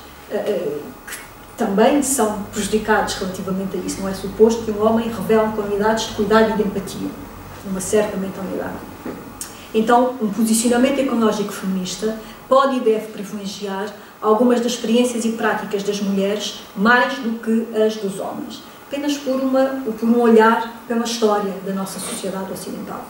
que também são prejudicados relativamente a isso. Não é suposto que um homem revele qualidades de cuidado e de empatia, uma certa mentalidade. Então, um posicionamento ecológico feminista pode e deve privilegiar algumas das experiências e práticas das mulheres mais do que as dos homens, apenas por, uma, por um olhar pela história da nossa sociedade ocidental.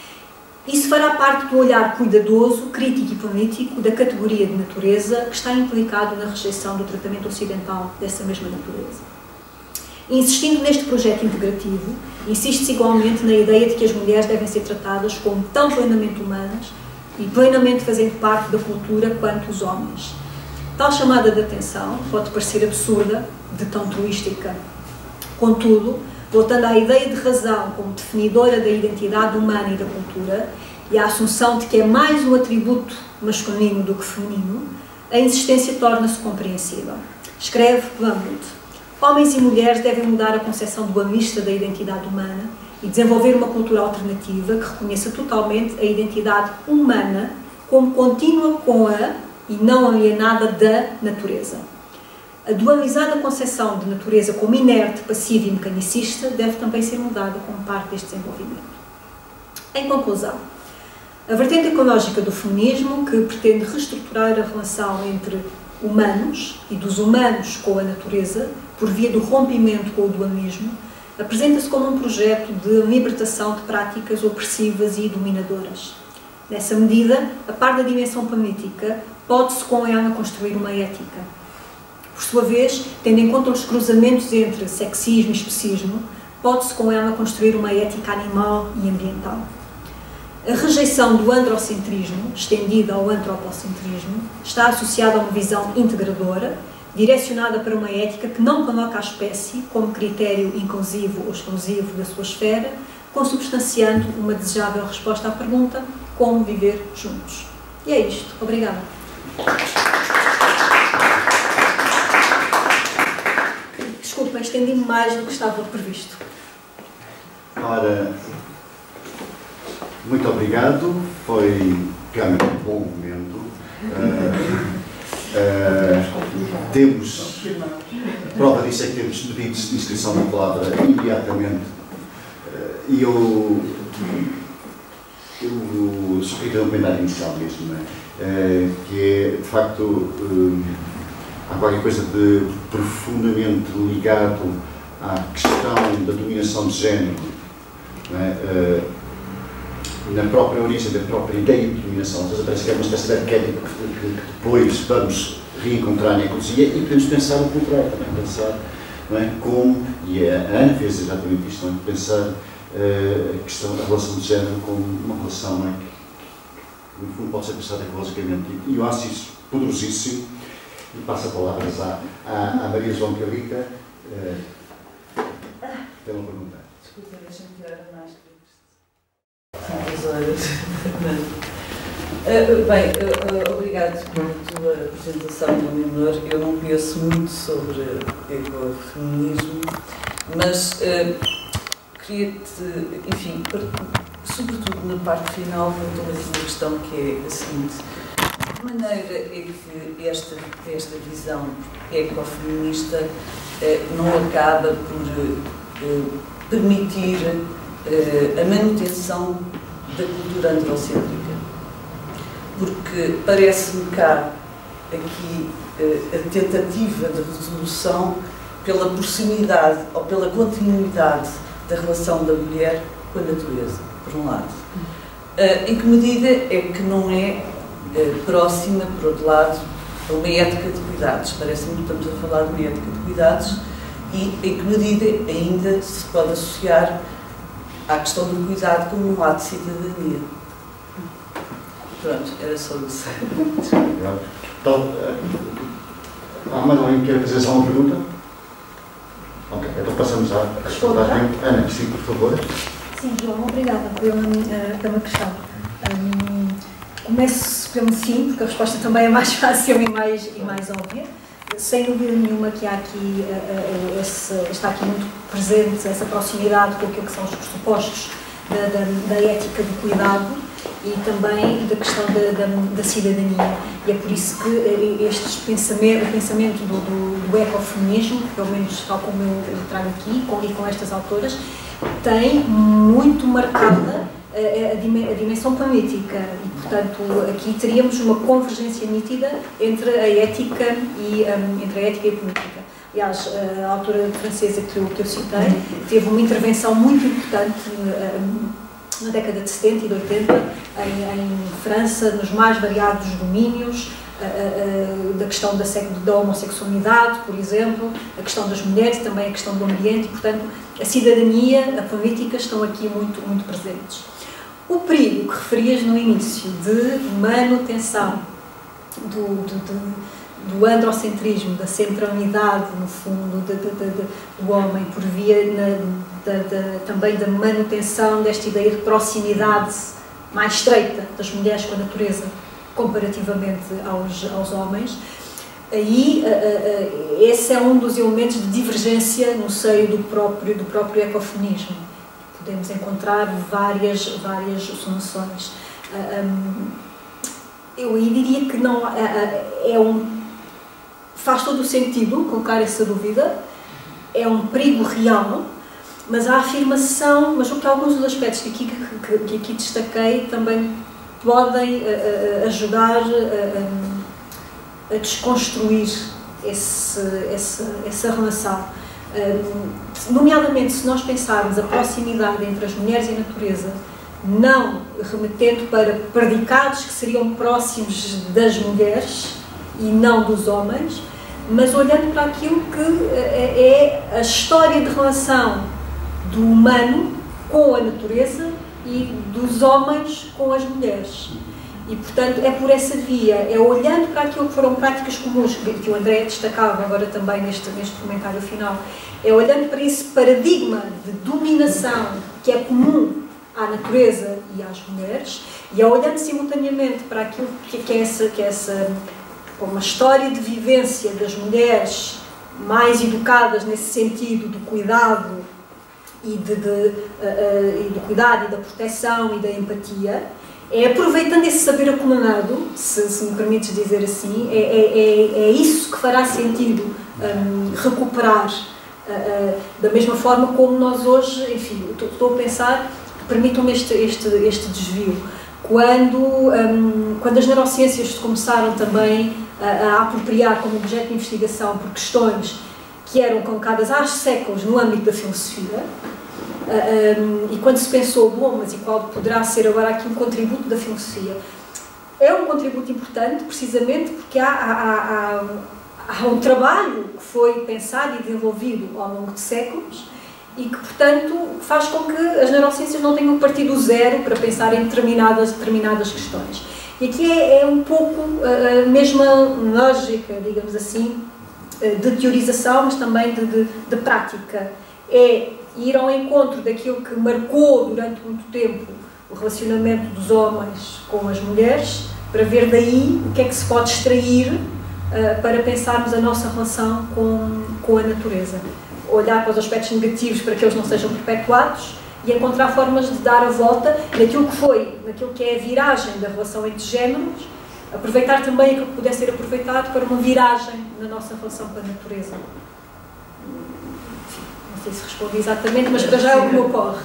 Isso fará parte do olhar cuidadoso, crítico e político da categoria de natureza que está implicado na rejeição do tratamento ocidental dessa mesma natureza. Insistindo neste projeto integrativo, insiste-se igualmente na ideia de que as mulheres devem ser tratadas como tão plenamente humanas e plenamente fazendo parte da cultura quanto os homens. Tal chamada de atenção pode parecer absurda, de tão truística. Contudo, voltando à ideia de razão como definidora da identidade humana e da cultura e à assunção de que é mais um atributo masculino do que feminino, a insistência torna-se compreensível. Escreve Bumwood: homens e mulheres devem mudar a concepção dualista da identidade humana e desenvolver uma cultura alternativa que reconheça totalmente a identidade humana como contínua com a e não alienada da natureza. A dualizada concepção de natureza como inerte, passiva e mecanicista deve também ser mudada como parte deste desenvolvimento. Em conclusão, a vertente ecológica do feminismo, que pretende reestruturar a relação entre humanos e dos humanos com a natureza, por via do rompimento com o dualismo, apresenta-se como um projeto de libertação de práticas opressivas e dominadoras. Nessa medida, a par da dimensão política, pode-se com ela construir uma ética. Por sua vez, tendo em conta os cruzamentos entre sexismo e especismo, pode-se com ela construir uma ética animal e ambiental. A rejeição do androcentrismo, estendida ao antropocentrismo, está associada a uma visão integradora, direcionada para uma ética que não coloca a espécie como critério inclusivo ou exclusivo da sua esfera, consubstanciando uma desejável resposta à pergunta: como viver juntos? E é isto. Obrigada. Desculpa, estendi-me mais do que estava previsto. Ora, muito obrigado. Foi realmente um bom momento. Uh, uh, temos, prova disso é que temos pedidos de inscrição na palavra imediatamente. Uh, e eu, eu só queria ter um comentário inicial mesmo, não é? Uh, que é, de facto, uh, há qualquer coisa de profundamente ligado à questão da dominação de género, não é? Uh, na própria origem da própria ideia de dominação. Às vezes parece que é uma espécie de arquétipo que, que depois vamos reencontrar na ecologia e podemos pensar o contrário, também pensar, não é? Como, e a Ana fez exatamente isto, não é? Pensar uh, a questão da relação de género como uma relação, não é? Que no fundo pode ser pensada ecologicamente, e eu acho isso poderosíssimo. E passo a palavra à, à, à Maria João Calica. Uh, tem uma pergunta. Desculpa, deixa-me tirar a máscara. Muitas horas. uh, bem, uh, uh, obrigado pela tua apresentação, Leonor. Eu não conheço muito sobre ecofeminismo, mas uh, queria-te, enfim, sobretudo na parte final, voltou aqui uma questão que é a seguinte: de que maneira é que esta, esta visão ecofeminista uh, não acaba por uh, permitir uh, a manutenção da cultura androcêntrica? Porque parece-me cá aqui uh, a tentativa de resolução pela proximidade ou pela continuidade da relação da mulher com a natureza, por um lado. Uh, em que medida é que não é uh, próxima, por outro lado, a uma ética de cuidados? Parece-me que estamos a falar de uma ética de cuidados e em que medida ainda se pode associar à questão do cuidado como um ato de cidadania. Pronto, era só isso. Então, há mais alguém que queira fazer só uma pergunta? Ok, então passamos à resposta. Ana, sim, por favor. Sim, João, obrigada pela, pela questão. Um, começo pelo fim, porque a resposta também é mais fácil e mais, e mais óbvia. Sem dúvida nenhuma que há aqui, uh, esse, está aqui muito presente essa proximidade com aquilo que são os pressupostos da, da, da ética do cuidado e também da questão da, da, da cidadania. E é por isso que estes pensamento, o pensamento do, do, do ecofeminismo, pelo menos tal como eu trago aqui, com, e com estas autoras, tem muito marcada a, a dimensão política e, portanto, aqui teríamos uma convergência nítida entre a ética e, um, entre a ética e a política. Aliás, a autora francesa que eu, que eu citei teve uma intervenção muito importante um, na década de setenta e de oitenta em, em França, nos mais variados domínios, uh, uh, da questão da, da homossexualidade, por exemplo, a questão das mulheres, também a questão do ambiente, e, portanto, a cidadania, a política estão aqui muito, muito presentes. O perigo que referias no início de manutenção do, do, do, do androcentrismo, da centralidade, no fundo, de, de, de, do homem, por via na, de, de, também da manutenção desta ideia de proximidade mais estreita das mulheres com a natureza, comparativamente aos, aos homens, aí uh, uh, esse é um dos elementos de divergência no seio do próprio, do próprio ecofeminismo. Podemos encontrar várias, várias soluções. Uh, um, eu aí diria que não, uh, uh, é um, faz todo o sentido colocar essa dúvida, é um perigo real, mas a afirmação, mas o que alguns dos aspectos que aqui, que, que aqui destaquei também podem uh, ajudar uh, a desconstruir esse, essa, essa relação. Uh, nomeadamente, se nós pensarmos a proximidade entre as mulheres e a natureza, não remetendo para predicados que seriam próximos das mulheres e não dos homens, mas olhando para aquilo que uh, é a história de relação do humano com a natureza e dos homens com as mulheres. E, portanto, é por essa via, é olhando para aquilo que foram práticas comuns, que o André destacava agora também neste, neste comentário final, é olhando para esse paradigma de dominação que é comum à natureza e às mulheres, e é olhando simultaneamente para aquilo que, que é essa, que é essa uma história de vivência das mulheres mais educadas nesse sentido do cuidado e, de, de, uh, uh, e do cuidado e da proteção e da empatia, é aproveitando esse saber acumulado, se, se me permites dizer assim, é, é, é, é isso que fará sentido um, recuperar, uh, uh, da mesma forma como nós hoje, enfim, estou a pensar, permitam-me este, este, este desvio, quando, um, quando as neurociências começaram também a, a apropriar como objeto de investigação por questões que eram colocadas há séculos no âmbito da filosofia, uh, um, e quando se pensou, bom, mas e qual poderá ser agora aqui um contributo da filosofia? É um contributo importante, precisamente porque há, há, há, há um trabalho que foi pensado e desenvolvido ao longo de séculos e que, portanto, faz com que as neurociências não tenham partido do zero para pensar em determinadas, determinadas questões. E aqui é, é um pouco a mesma lógica, digamos assim, de teorização, mas também de, de, de prática. É ir ao encontro daquilo que marcou durante muito tempo o relacionamento dos homens com as mulheres, para ver daí o que é que se pode extrair uh, para pensarmos a nossa relação com, com a natureza. Olhar para os aspectos negativos para que eles não sejam perpetuados e encontrar formas de dar a volta naquilo que foi, naquilo que é a viragem da relação entre géneros, aproveitar também aquilo que pudesse ser aproveitado para uma viragem na nossa relação com a natureza. Enfim, não sei se respondi exatamente, mas para já é o que me ocorre.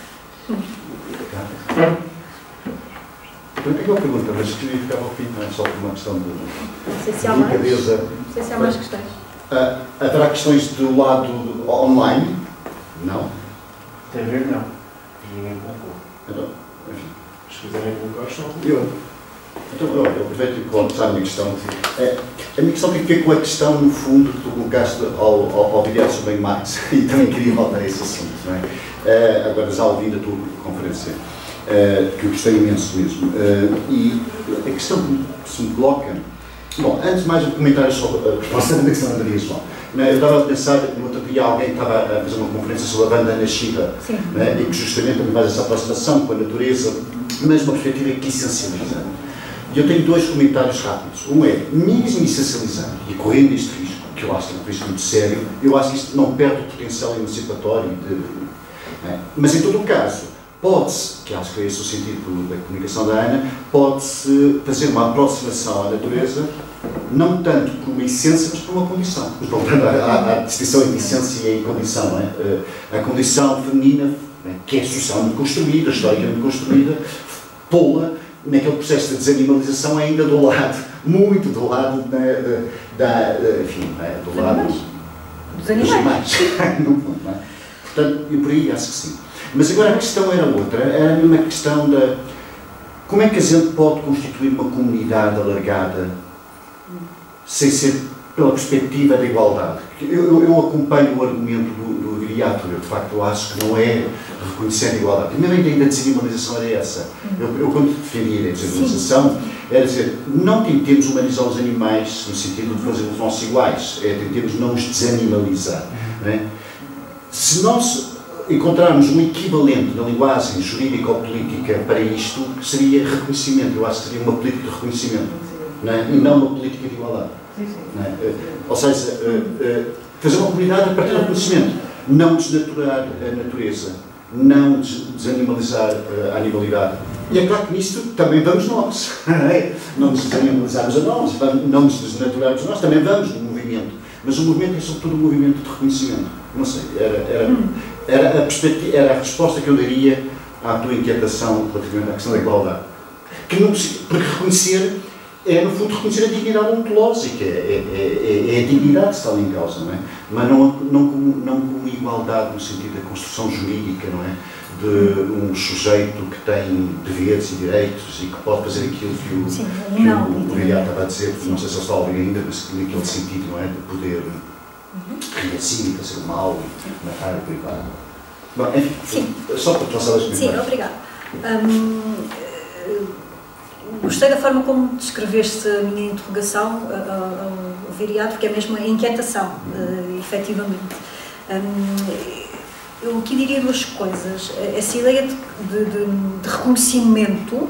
Eu tenho uma pergunta, mas queria ficar ao fim, não é só por uma questão de não sei se há mais, não sei se há mais questões. Uh, haverá questões do lado do, online? Não? Tem a ver, não. Ninguém colocou. Então, enfim. Se quiserem colocar, só. Eu. Então, eu, eu aproveito e coloco a minha questão. É, a minha questão tem a ver com a questão, no fundo, que tu colocaste ao, ao, ao vídeo sobre Marx, e também queria voltar a esse assunto, não é? Uh, agora, já ouvindo a tua conferência, uh, que eu gostei imenso mesmo. Uh, e a questão que se me coloca. Bom, antes de mais um comentário sobre a resposta da questão da Maria João. Eu estava a pensar que no outro dia alguém estava a fazer uma conferência sobre a banda Ana Shiva, né, e que justamente também faz essa aproximação com a natureza, mas uma perspectiva que essencializa. E eu tenho dois comentários rápidos. Um é, mesmo essencializando e correndo este risco, que eu acho que é um risco muito sério, eu acho que isto não perde o potencial emancipatório. De, né, mas em todo o caso, pode-se, que acho que é esse o sentido da comunicação da Ana, pode-se fazer uma aproximação à natureza, não tanto por uma essência, mas por uma condição. Voltando à, à distinção entre essência e condição, não é? A condição feminina, que é socialmente construída, historicamente construída, pô-la naquele processo de desanimalização ainda do lado, muito do lado da, da, da enfim, do lado dos animais. No fundo, não é? Portanto, eu por aí acho que sim. Mas agora a questão era outra, era uma questão da como é que a gente pode constituir uma comunidade alargada sem ser pela perspectiva da igualdade. Eu, eu, eu acompanho o argumento do, do Viriato, eu de facto acho que não é reconhecer a igualdade. A minha ideia da desanimalização era essa. Eu, eu quando defendia a desanimalização, era dizer, não tentemos humanizar os animais no sentido de fazê-los nossos iguais, é tentemos não os desanimalizar. Não é? Se nós encontrarmos um equivalente na linguagem jurídica ou política para isto, seria reconhecimento. Eu acho que seria uma política de reconhecimento, não é? E não uma política de igualdade. Sim, sim. Não é? Ou seja, fazer uma comunidade a partir do conhecimento, não desnaturar a natureza, não desanimalizar a animalidade. E é claro que nisto também vamos nós, não é? Não nos desanimalizarmos a nós, não nos desnaturarmos nós, também vamos no movimento. Mas o movimento é sobretudo um movimento de reconhecimento. Não sei, era, era, era, a, perspectiva, era a resposta que eu daria à tua inquietação relativamente à questão da igualdade. Que não, porque reconhecer é, no fundo, reconhecer a dignidade ontológica, é, é, é, é a dignidade que está ali em causa, não é? Mas não, não, como, não como igualdade no sentido da construção jurídica, não é? De um sujeito que tem deveres e direitos e que pode fazer aquilo que o, Sim, que não, o, o Viriato estava a dizer, não sei se ele está a ouvir ainda, mas naquele sentido, não é? De poder reagir e fazer o mal e matar e privado. Bom, enfim, Sim. Só para passar as Sim, obrigada. Hum, gostei da forma como descreveste a minha interrogação ao, ao Viriato, porque é mesmo a inquietação, uh, efetivamente. Um, eu aqui diria duas coisas. Essa ideia de, de, de, de reconhecimento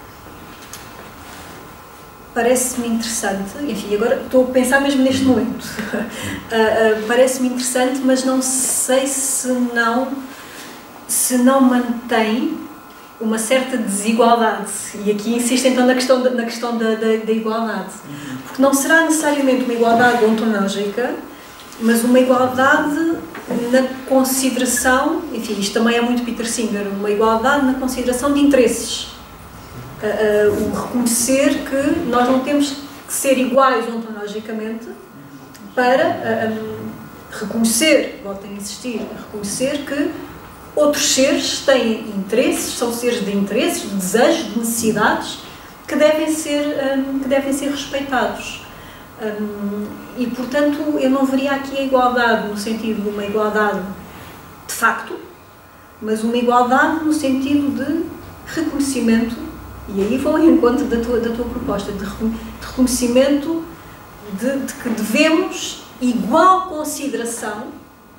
parece-me interessante, enfim, agora estou a pensar mesmo neste momento. uh, uh, parece-me interessante, mas não sei se não, se não mantém uma certa desigualdade, e aqui insisto então na questão da, na questão da, da, da igualdade, porque não será necessariamente uma igualdade ontológica, mas uma igualdade na consideração, enfim, isto também é muito Peter Singer, uma igualdade na consideração de interesses, uh, uh, o reconhecer que nós não temos que ser iguais ontologicamente para uh, um, reconhecer, volto a insistir, reconhecer que outros seres têm interesses, são seres de interesses, de desejos, de necessidades que devem ser, um, que devem ser respeitados. Um, e, portanto, eu não veria aqui a igualdade no sentido de uma igualdade de facto, mas uma igualdade no sentido de reconhecimento, e aí vou ao encontro da tua, da tua proposta, de, de reconhecimento de, de que devemos igual consideração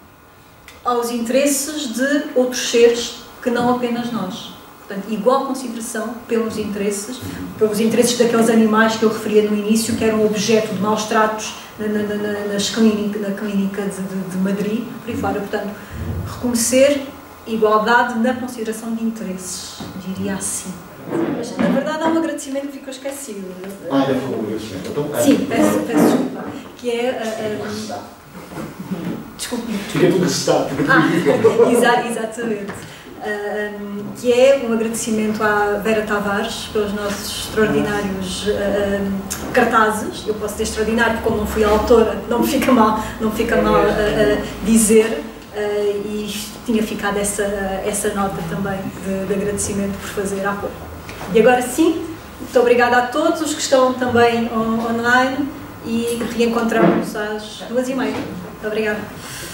aos interesses de outros seres que não apenas nós. Portanto, igual consideração pelos interesses, pelos interesses daqueles animais que eu referia no início, que eram objeto de maus tratos na, na, na, nas clínica, na clínica de, de, de Madrid, por aí fora. Portanto, reconhecer igualdade na consideração de interesses, diria assim. Mas, na verdade, há um agradecimento que ficou esquecido. Ah, é um agradecimento. Então, sim, peço, peço desculpa. Que é... Uh, uh, desculpe. Fica tudo recitado. Ah, exa exatamente. Uh, que é um agradecimento à Vera Tavares pelos nossos extraordinários uh, cartazes. Eu posso dizer extraordinário, porque como não fui a autora, não me fica mal, não me fica mal uh, uh, dizer, uh, e tinha ficado essa, essa nota também de, de agradecimento por fazer há pouco. E agora sim, muito obrigada a todos os que estão também on online, e reencontramos-nos às duas e meia. Muito obrigada.